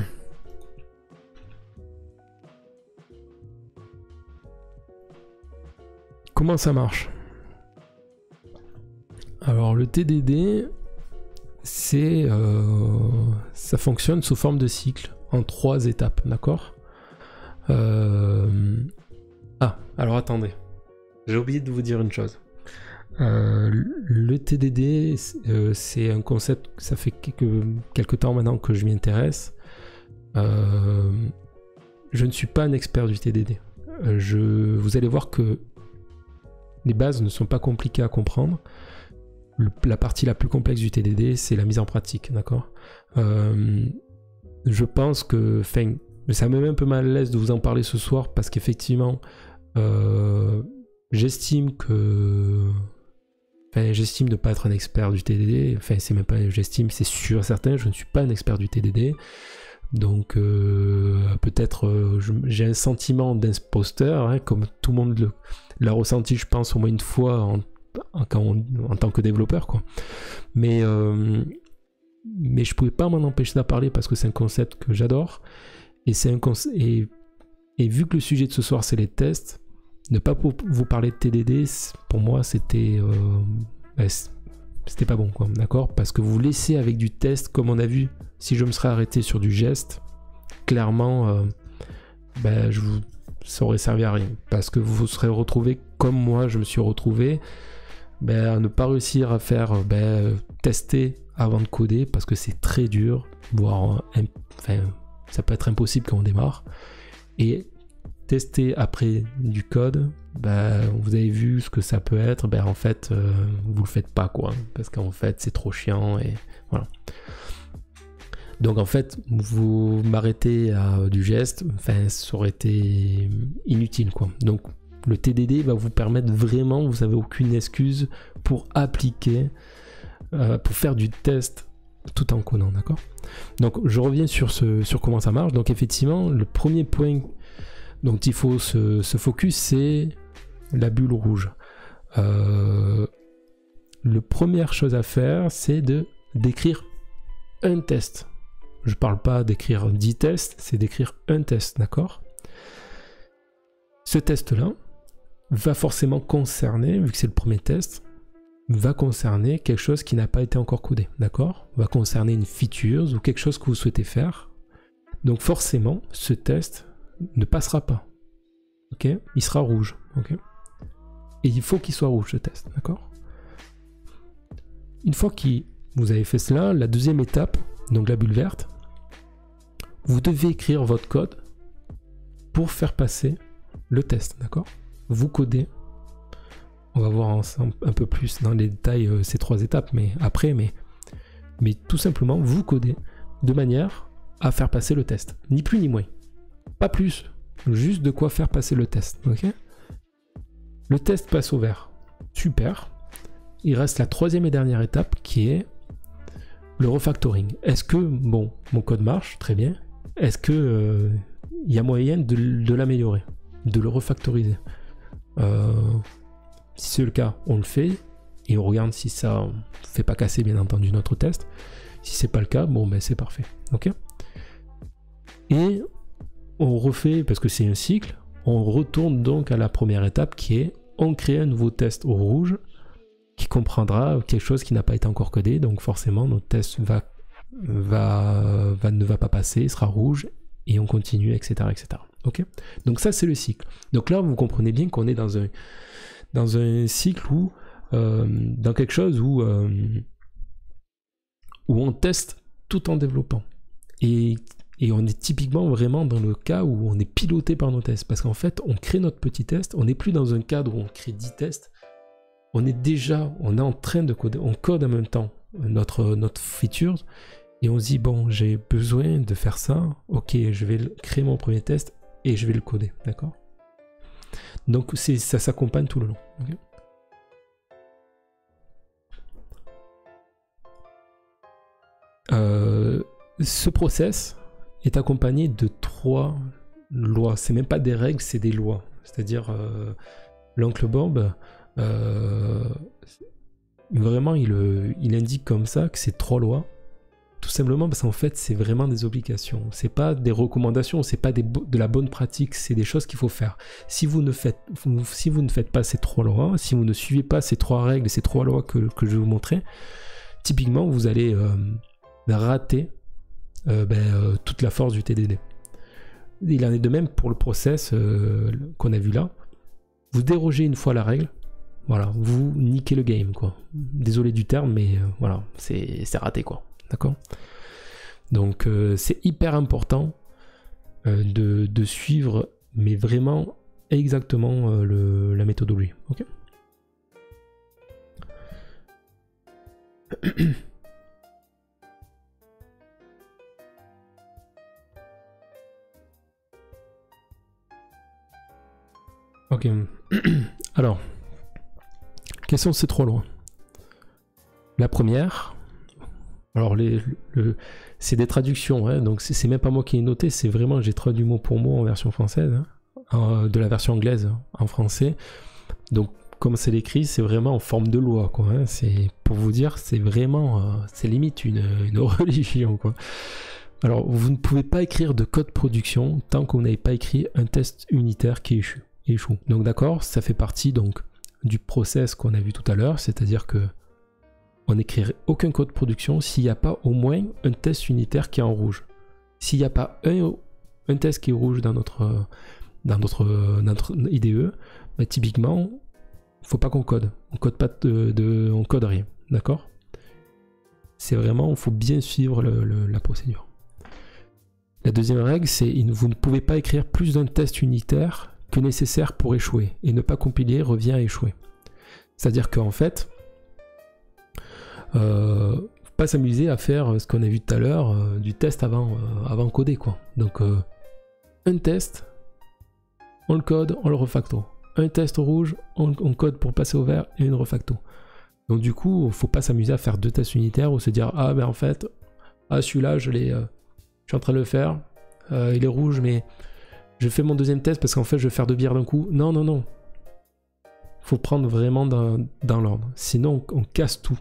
Comment ça marche? Alors le T D D, c'est, euh, ça fonctionne sous forme de cycle en trois étapes, d'accord? euh... Ah, alors attendez, j'ai oublié de vous dire une chose. Euh, le T D D, euh, c'est un concept, ça fait quelques, quelques temps maintenant que je m'y intéresse. Euh, je ne suis pas un expert du T D D. Euh, je, vous allez voir que les bases ne sont pas compliquées à comprendre. Le, la partie la plus complexe du T D D, c'est la mise en pratique, d'accord? euh, Je pense que, enfin, ça me met un peu mal à l'aise de vous en parler ce soir parce qu'effectivement, euh, j'estime que, enfin, j'estime ne pas être un expert du T D D. Enfin, c'est même pas, j'estime, c'est sûr, certain, je ne suis pas un expert du T D D. Donc, euh, peut-être, euh, j'ai un sentiment d'imposteur, hein, comme tout le monde l'a ressenti, je pense, au moins une fois en En, on, en tant que développeur, quoi. Mais, euh, mais je pouvais pas m'en empêcher d'en parler parce que c'est un concept que j'adore. Et, c'est un concept, et, et vu que le sujet de ce soir, c'est les tests, ne pas vous parler de T D D, pour moi, c'était euh, bah, c'était pas bon, quoi. D'accord? Parce que vous laissez avec du test, comme on a vu, si je me serais arrêté sur du geste, clairement, euh, bah, je vous, ça aurait servi à rien. Parce que vous vous serez retrouvé comme moi, je me suis retrouvé. Ben, à ne pas réussir à faire ben, tester avant de coder parce que c'est très dur, voire enfin, ça peut être impossible quand on démarre. Et tester après du code, ben, vous avez vu ce que ça peut être, ben, en fait euh, vous le faites pas, quoi, parce qu'en fait c'est trop chiant et voilà. Donc en fait vous m'arrêtez à du geste, enfin ça aurait été inutile, quoi. Donc le T D D va vous permettre vraiment, vous n'avez aucune excuse pour appliquer, euh, pour faire du test tout en codant, d'accord? Donc je reviens sur, ce, sur comment ça marche. Donc effectivement, le premier point dont il faut se, se focus, c'est la bulle rouge. Euh, la première chose à faire, c'est de d'écrire un test. Je ne parle pas d'écrire dix tests, c'est d'écrire un test, d'accord? Ce test-là va forcément concerner, vu que c'est le premier test, va concerner quelque chose qui n'a pas été encore codé, d'accord? Va concerner une feature ou quelque chose que vous souhaitez faire. Donc forcément, ce test ne passera pas, ok? Il sera rouge, ok? Et il faut qu'il soit rouge, ce test, d'accord? Une fois que vous avez fait cela, la deuxième étape, donc la bulle verte, vous devez écrire votre code pour faire passer le test, d'accord? Vous codez. On va voir ensemble un peu plus dans les détails euh, ces trois étapes, mais après, mais, mais tout simplement, vous codez de manière à faire passer le test. Ni plus ni moins. Pas plus. Juste de quoi faire passer le test, ok? Le test passe au vert. Super. Il reste la troisième et dernière étape qui est le refactoring. Est-ce que, bon, mon code marche, très bien. Est-ce que euh, il y a moyen de, de l'améliorer, de le refactoriser? euh, Si c'est le cas, on le fait et on regarde si ça ne fait pas casser, bien entendu, notre test. Si c'est pas le cas, bon, ben c'est parfait. Ok. Et on refait, parce que c'est un cycle, on retourne donc à la première étape qui est on crée un nouveau test au rouge qui comprendra quelque chose qui n'a pas été encore codé. Donc forcément, notre test va, va, va, ne va pas passer, sera rouge et on continue, et cetera et cetera. Ok. Donc ça, c'est le cycle. Donc là, vous comprenez bien qu'on est dans un dans un cycle où, euh, dans quelque chose où, euh, où on teste tout en développant. Et, et on est typiquement vraiment dans le cas où on est piloté par nos tests. Parce qu'en fait, on crée notre petit test, on n'est plus dans un cadre où on crée dix tests, on est déjà, on est en train de coder, on code en même temps notre, notre feature, et on se dit, bon, j'ai besoin de faire ça, ok, je vais créer mon premier test, et je vais le coder, d'accord? Donc ça s'accompagne tout le long. Okay. Euh, ce process est accompagné de trois lois. C'est même pas des règles, c'est des lois. C'est-à-dire euh, l'oncle Bob, euh, vraiment il, il indique comme ça que c'est trois lois. Tout simplement parce qu'en fait, c'est vraiment des obligations. C'est pas des recommandations, c'est pas des, de la bonne pratique, c'est des choses qu'il faut faire. Si vous ne faites, si vous ne faites pas ces trois lois, si vous ne suivez pas ces trois règles, ces trois lois que, que je vais vous montrer, typiquement, vous allez euh, rater euh, ben, euh, toute la force du T D D. Il en est de même pour le process euh, qu'on a vu là. Vous dérogez une fois la règle, voilà, vous niquez le game, quoi. Désolé du terme, mais euh, voilà, c'est raté, quoi. D'accord? Donc euh, c'est hyper important euh, de, de suivre, mais vraiment exactement euh, le, la méthodologie. Ok? Ok. Alors, quelles sont ces trois lois? La première... Alors, les, le, c'est des traductions, hein, donc c'est même pas moi qui ai noté, c'est vraiment, j'ai traduit mot pour mot en version française, hein, en, de la version anglaise en français. Donc, comme c'est écrit, c'est vraiment en forme de loi, quoi. Hein, c'est, pour vous dire, c'est vraiment, euh, c'est limite une, une religion, quoi. Alors, vous ne pouvez pas écrire de code production tant que vous n'avez pas écrit un test unitaire qui échoue. échoue. Donc, d'accord, ça fait partie donc du process qu'on a vu tout à l'heure, c'est-à-dire que on n'écrirait aucun code production s'il n'y a pas au moins un test unitaire qui est en rouge. S'il n'y a pas un, un test qui est rouge dans notre, dans notre, dans notre I D E, bah, typiquement, il ne faut pas qu'on code. On code pas de, de, on code rien, d'accord? C'est vraiment, il faut bien suivre le, le, la procédure. La deuxième règle, c'est vous ne pouvez pas écrire plus d'un test unitaire que nécessaire pour échouer. Et ne pas compiler revient à échouer. C'est-à-dire qu'en fait, Euh, faut pas s'amuser à faire ce qu'on a vu tout à l'heure, euh, du test avant, euh, avant coder, quoi. Donc euh, un test, on le code, on le refacto. Un test rouge, on, on code pour passer au vert et une refacto. Donc du coup, faut pas s'amuser à faire deux tests unitaires ou se dire ah ben en fait, ah celui-là je l'ai, euh, je suis en train de le faire, euh, il est rouge mais je fais mon deuxième test parce qu'en fait je vais faire deux bières d'un coup. Non non non, faut prendre vraiment dans, dans l'ordre, sinon on, on casse tout.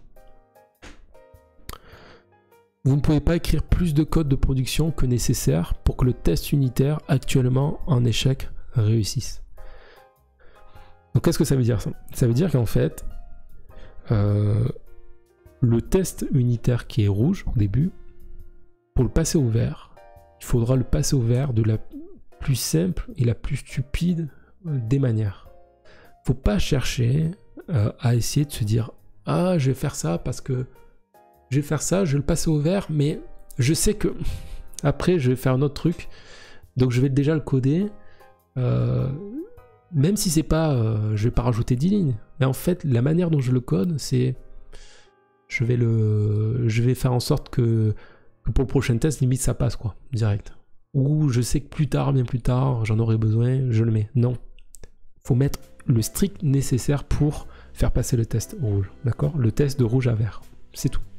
Vous ne pouvez pas écrire plus de code de production que nécessaire pour que le test unitaire actuellement en échec réussisse. Donc qu'est-ce que ça veut dire ça? Ça veut dire qu'en fait, euh, le test unitaire qui est rouge au début, pour le passer au vert, il faudra le passer au vert de la plus simple et la plus stupide des manières. Faut pas chercher euh, à essayer de se dire « Ah, je vais faire ça parce que je vais faire ça, je vais le passer au vert, mais je sais que après je vais faire un autre truc, donc je vais déjà le coder. Euh, même si c'est pas, euh, je vais pas rajouter dix lignes, mais en fait la manière dont je le code, c'est je vais le, je vais faire en sorte que, que pour le prochain test, limite ça passe quoi, direct. Ou je sais que plus tard, bien plus tard, j'en aurai besoin, je le mets. Non, faut mettre le strict nécessaire pour faire passer le test rouge, d'accord? Le test de rouge à vert, c'est tout.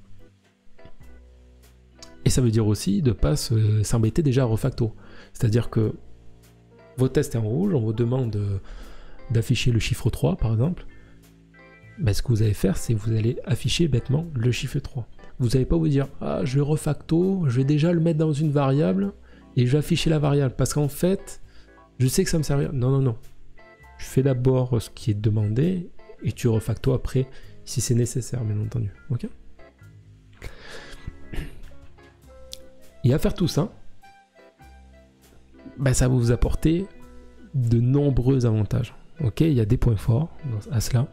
Et ça veut dire aussi de ne pas s'embêter déjà à refacto. C'est-à-dire que votre test est en rouge, on vous demande d'afficher le chiffre trois par exemple. Ben, ce que vous allez faire, c'est que vous allez afficher bêtement le chiffre trois. Vous n'allez pas vous dire « Ah, je vais refacto, je vais déjà le mettre dans une variable et je vais afficher la variable. » Parce qu'en fait, je sais que ça me servira. Non, non, non. Je fais d'abord ce qui est demandé et tu refacto après si c'est nécessaire, bien entendu. Ok ? Et à faire tout ça, ben ça va vous apporter de nombreux avantages. Ok, il y a des points forts à cela.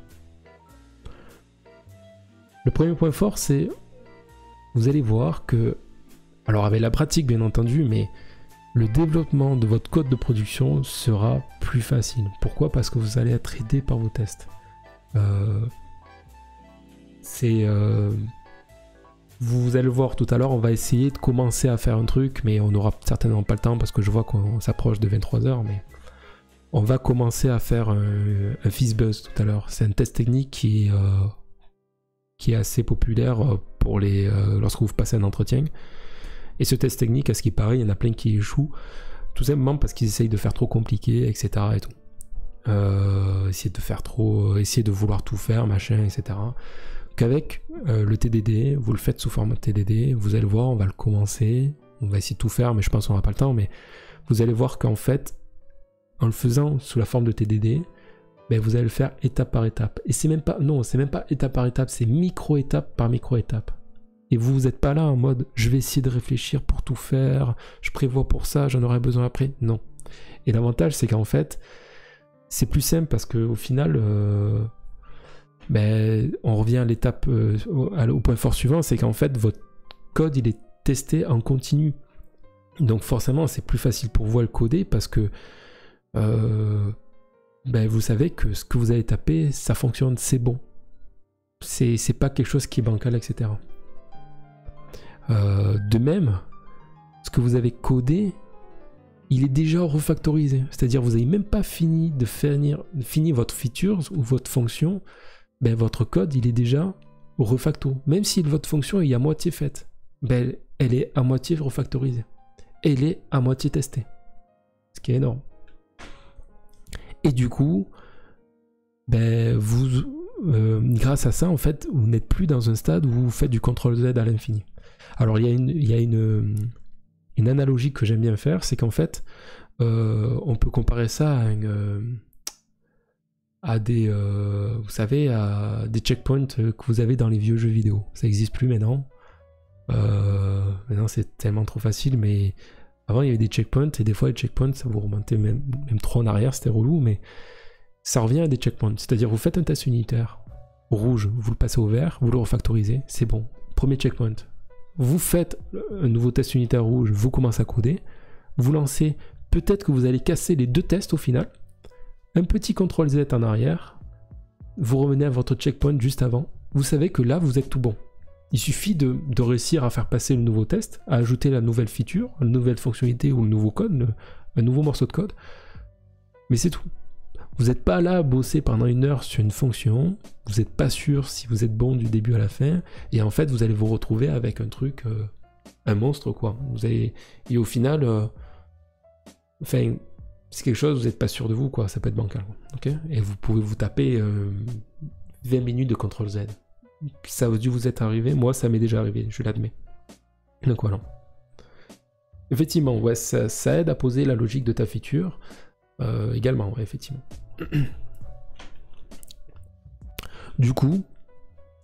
Le premier point fort, c'est vous allez voir que, alors avec la pratique bien entendu, mais le développement de votre code de production sera plus facile. Pourquoi? Parce que vous allez être aidé par vos tests. Euh, c'est euh, Vous allez le voir tout à l'heure, on va essayer de commencer à faire un truc, mais on n'aura certainement pas le temps parce que je vois qu'on s'approche de vingt-trois heures, mais on va commencer à faire un, un FizzBuzz tout à l'heure. C'est un test technique qui, euh, qui est assez populaire pour les, euh, lorsque vous passez un entretien. Et ce test technique, à ce qui paraît, il y en a plein qui échouent, tout simplement parce qu'ils essayent de faire trop compliqué, et cetera. Et tout. Euh, essayer de faire trop, essayer de vouloir tout faire, machin, et cetera. Qu'avec euh, le T D D, vous le faites sous format T D D, vous allez voir, on va le commencer, on va essayer de tout faire, mais je pense qu'on n'aura pas le temps, mais vous allez voir qu'en fait, en le faisant sous la forme de T D D, ben vous allez le faire étape par étape. Et c'est même pas, non, c'est même pas étape par étape, c'est micro-étape par micro-étape. Et vous, vous n'êtes pas là en mode, je vais essayer de réfléchir pour tout faire, je prévois pour ça, j'en aurai besoin après. Non. Et l'avantage, c'est qu'en fait, c'est plus simple parce qu'au final... Euh, Ben, on revient à l'étape, euh, au, au point fort suivant, c'est qu'en fait votre code il est testé en continu. Donc forcément c'est plus facile pour vous à le coder parce que euh, ben, vous savez que ce que vous allez taper, ça fonctionne, c'est bon. C'est, c'est pas quelque chose qui est bancal, et cetera. Euh, de même, ce que vous avez codé, il est déjà refactorisé. C'est-à-dire vous n'avez même pas fini de finir, de finir votre feature ou votre fonction. Ben, votre code, il est déjà refacto. Même si votre fonction est à moitié faite, ben, elle est à moitié refactorisée. Elle est à moitié testée. Ce qui est énorme. Et du coup, ben, vous, euh, grâce à ça, en fait, vous n'êtes plus dans un stade où vous faites du contrôle Z à l'infini. Alors, il y a une, il y a une, une analogie que j'aime bien faire, c'est qu'en fait, euh, on peut comparer ça à une... Euh, à des, euh, vous savez, à des checkpoints que vous avez dans les vieux jeux vidéo. Ça n'existe plus maintenant. Euh, maintenant, c'est tellement trop facile, mais avant, il y avait des checkpoints, et des fois, les checkpoints, ça vous remontait même, même trop en arrière, c'était relou, mais ça revient à des checkpoints. C'est-à-dire, vous faites un test unitaire rouge, vous le passez au vert, vous le refactorisez, c'est bon. Premier checkpoint. Vous faites un nouveau test unitaire rouge, vous commencez à coder, vous lancez, peut-être que vous allez casser les deux tests au final, un petit contrôle Z en arrière, vous revenez à votre checkpoint juste avant, vous savez que là vous êtes tout bon. Il suffit de, de réussir à faire passer le nouveau test, à ajouter la nouvelle feature, la nouvelle fonctionnalité ou le nouveau code, le, un nouveau morceau de code, mais c'est tout. Vous n'êtes pas là à bosser pendant une heure sur une fonction, vous n'êtes pas sûr si vous êtes bon du début à la fin, et en fait vous allez vous retrouver avec un truc, euh, un monstre quoi. Vous allez, et au final, euh, enfin... c'est quelque chose, vous n'êtes pas sûr de vous, quoi, ça peut être bancal. Okay, et vous pouvez vous taper euh, vingt minutes de contrôle Z. Ça a dû vous être arrivé, moi ça m'est déjà arrivé, je l'admets. Donc voilà. Effectivement, ouais, ça, ça aide à poser la logique de ta feature, euh, également, ouais, effectivement. Du coup,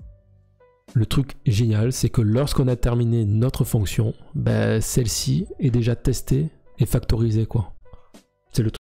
le truc génial, c'est que lorsqu'on a terminé notre fonction, ben, celle-ci est déjà testée et factorisée, quoi. C'est le truc.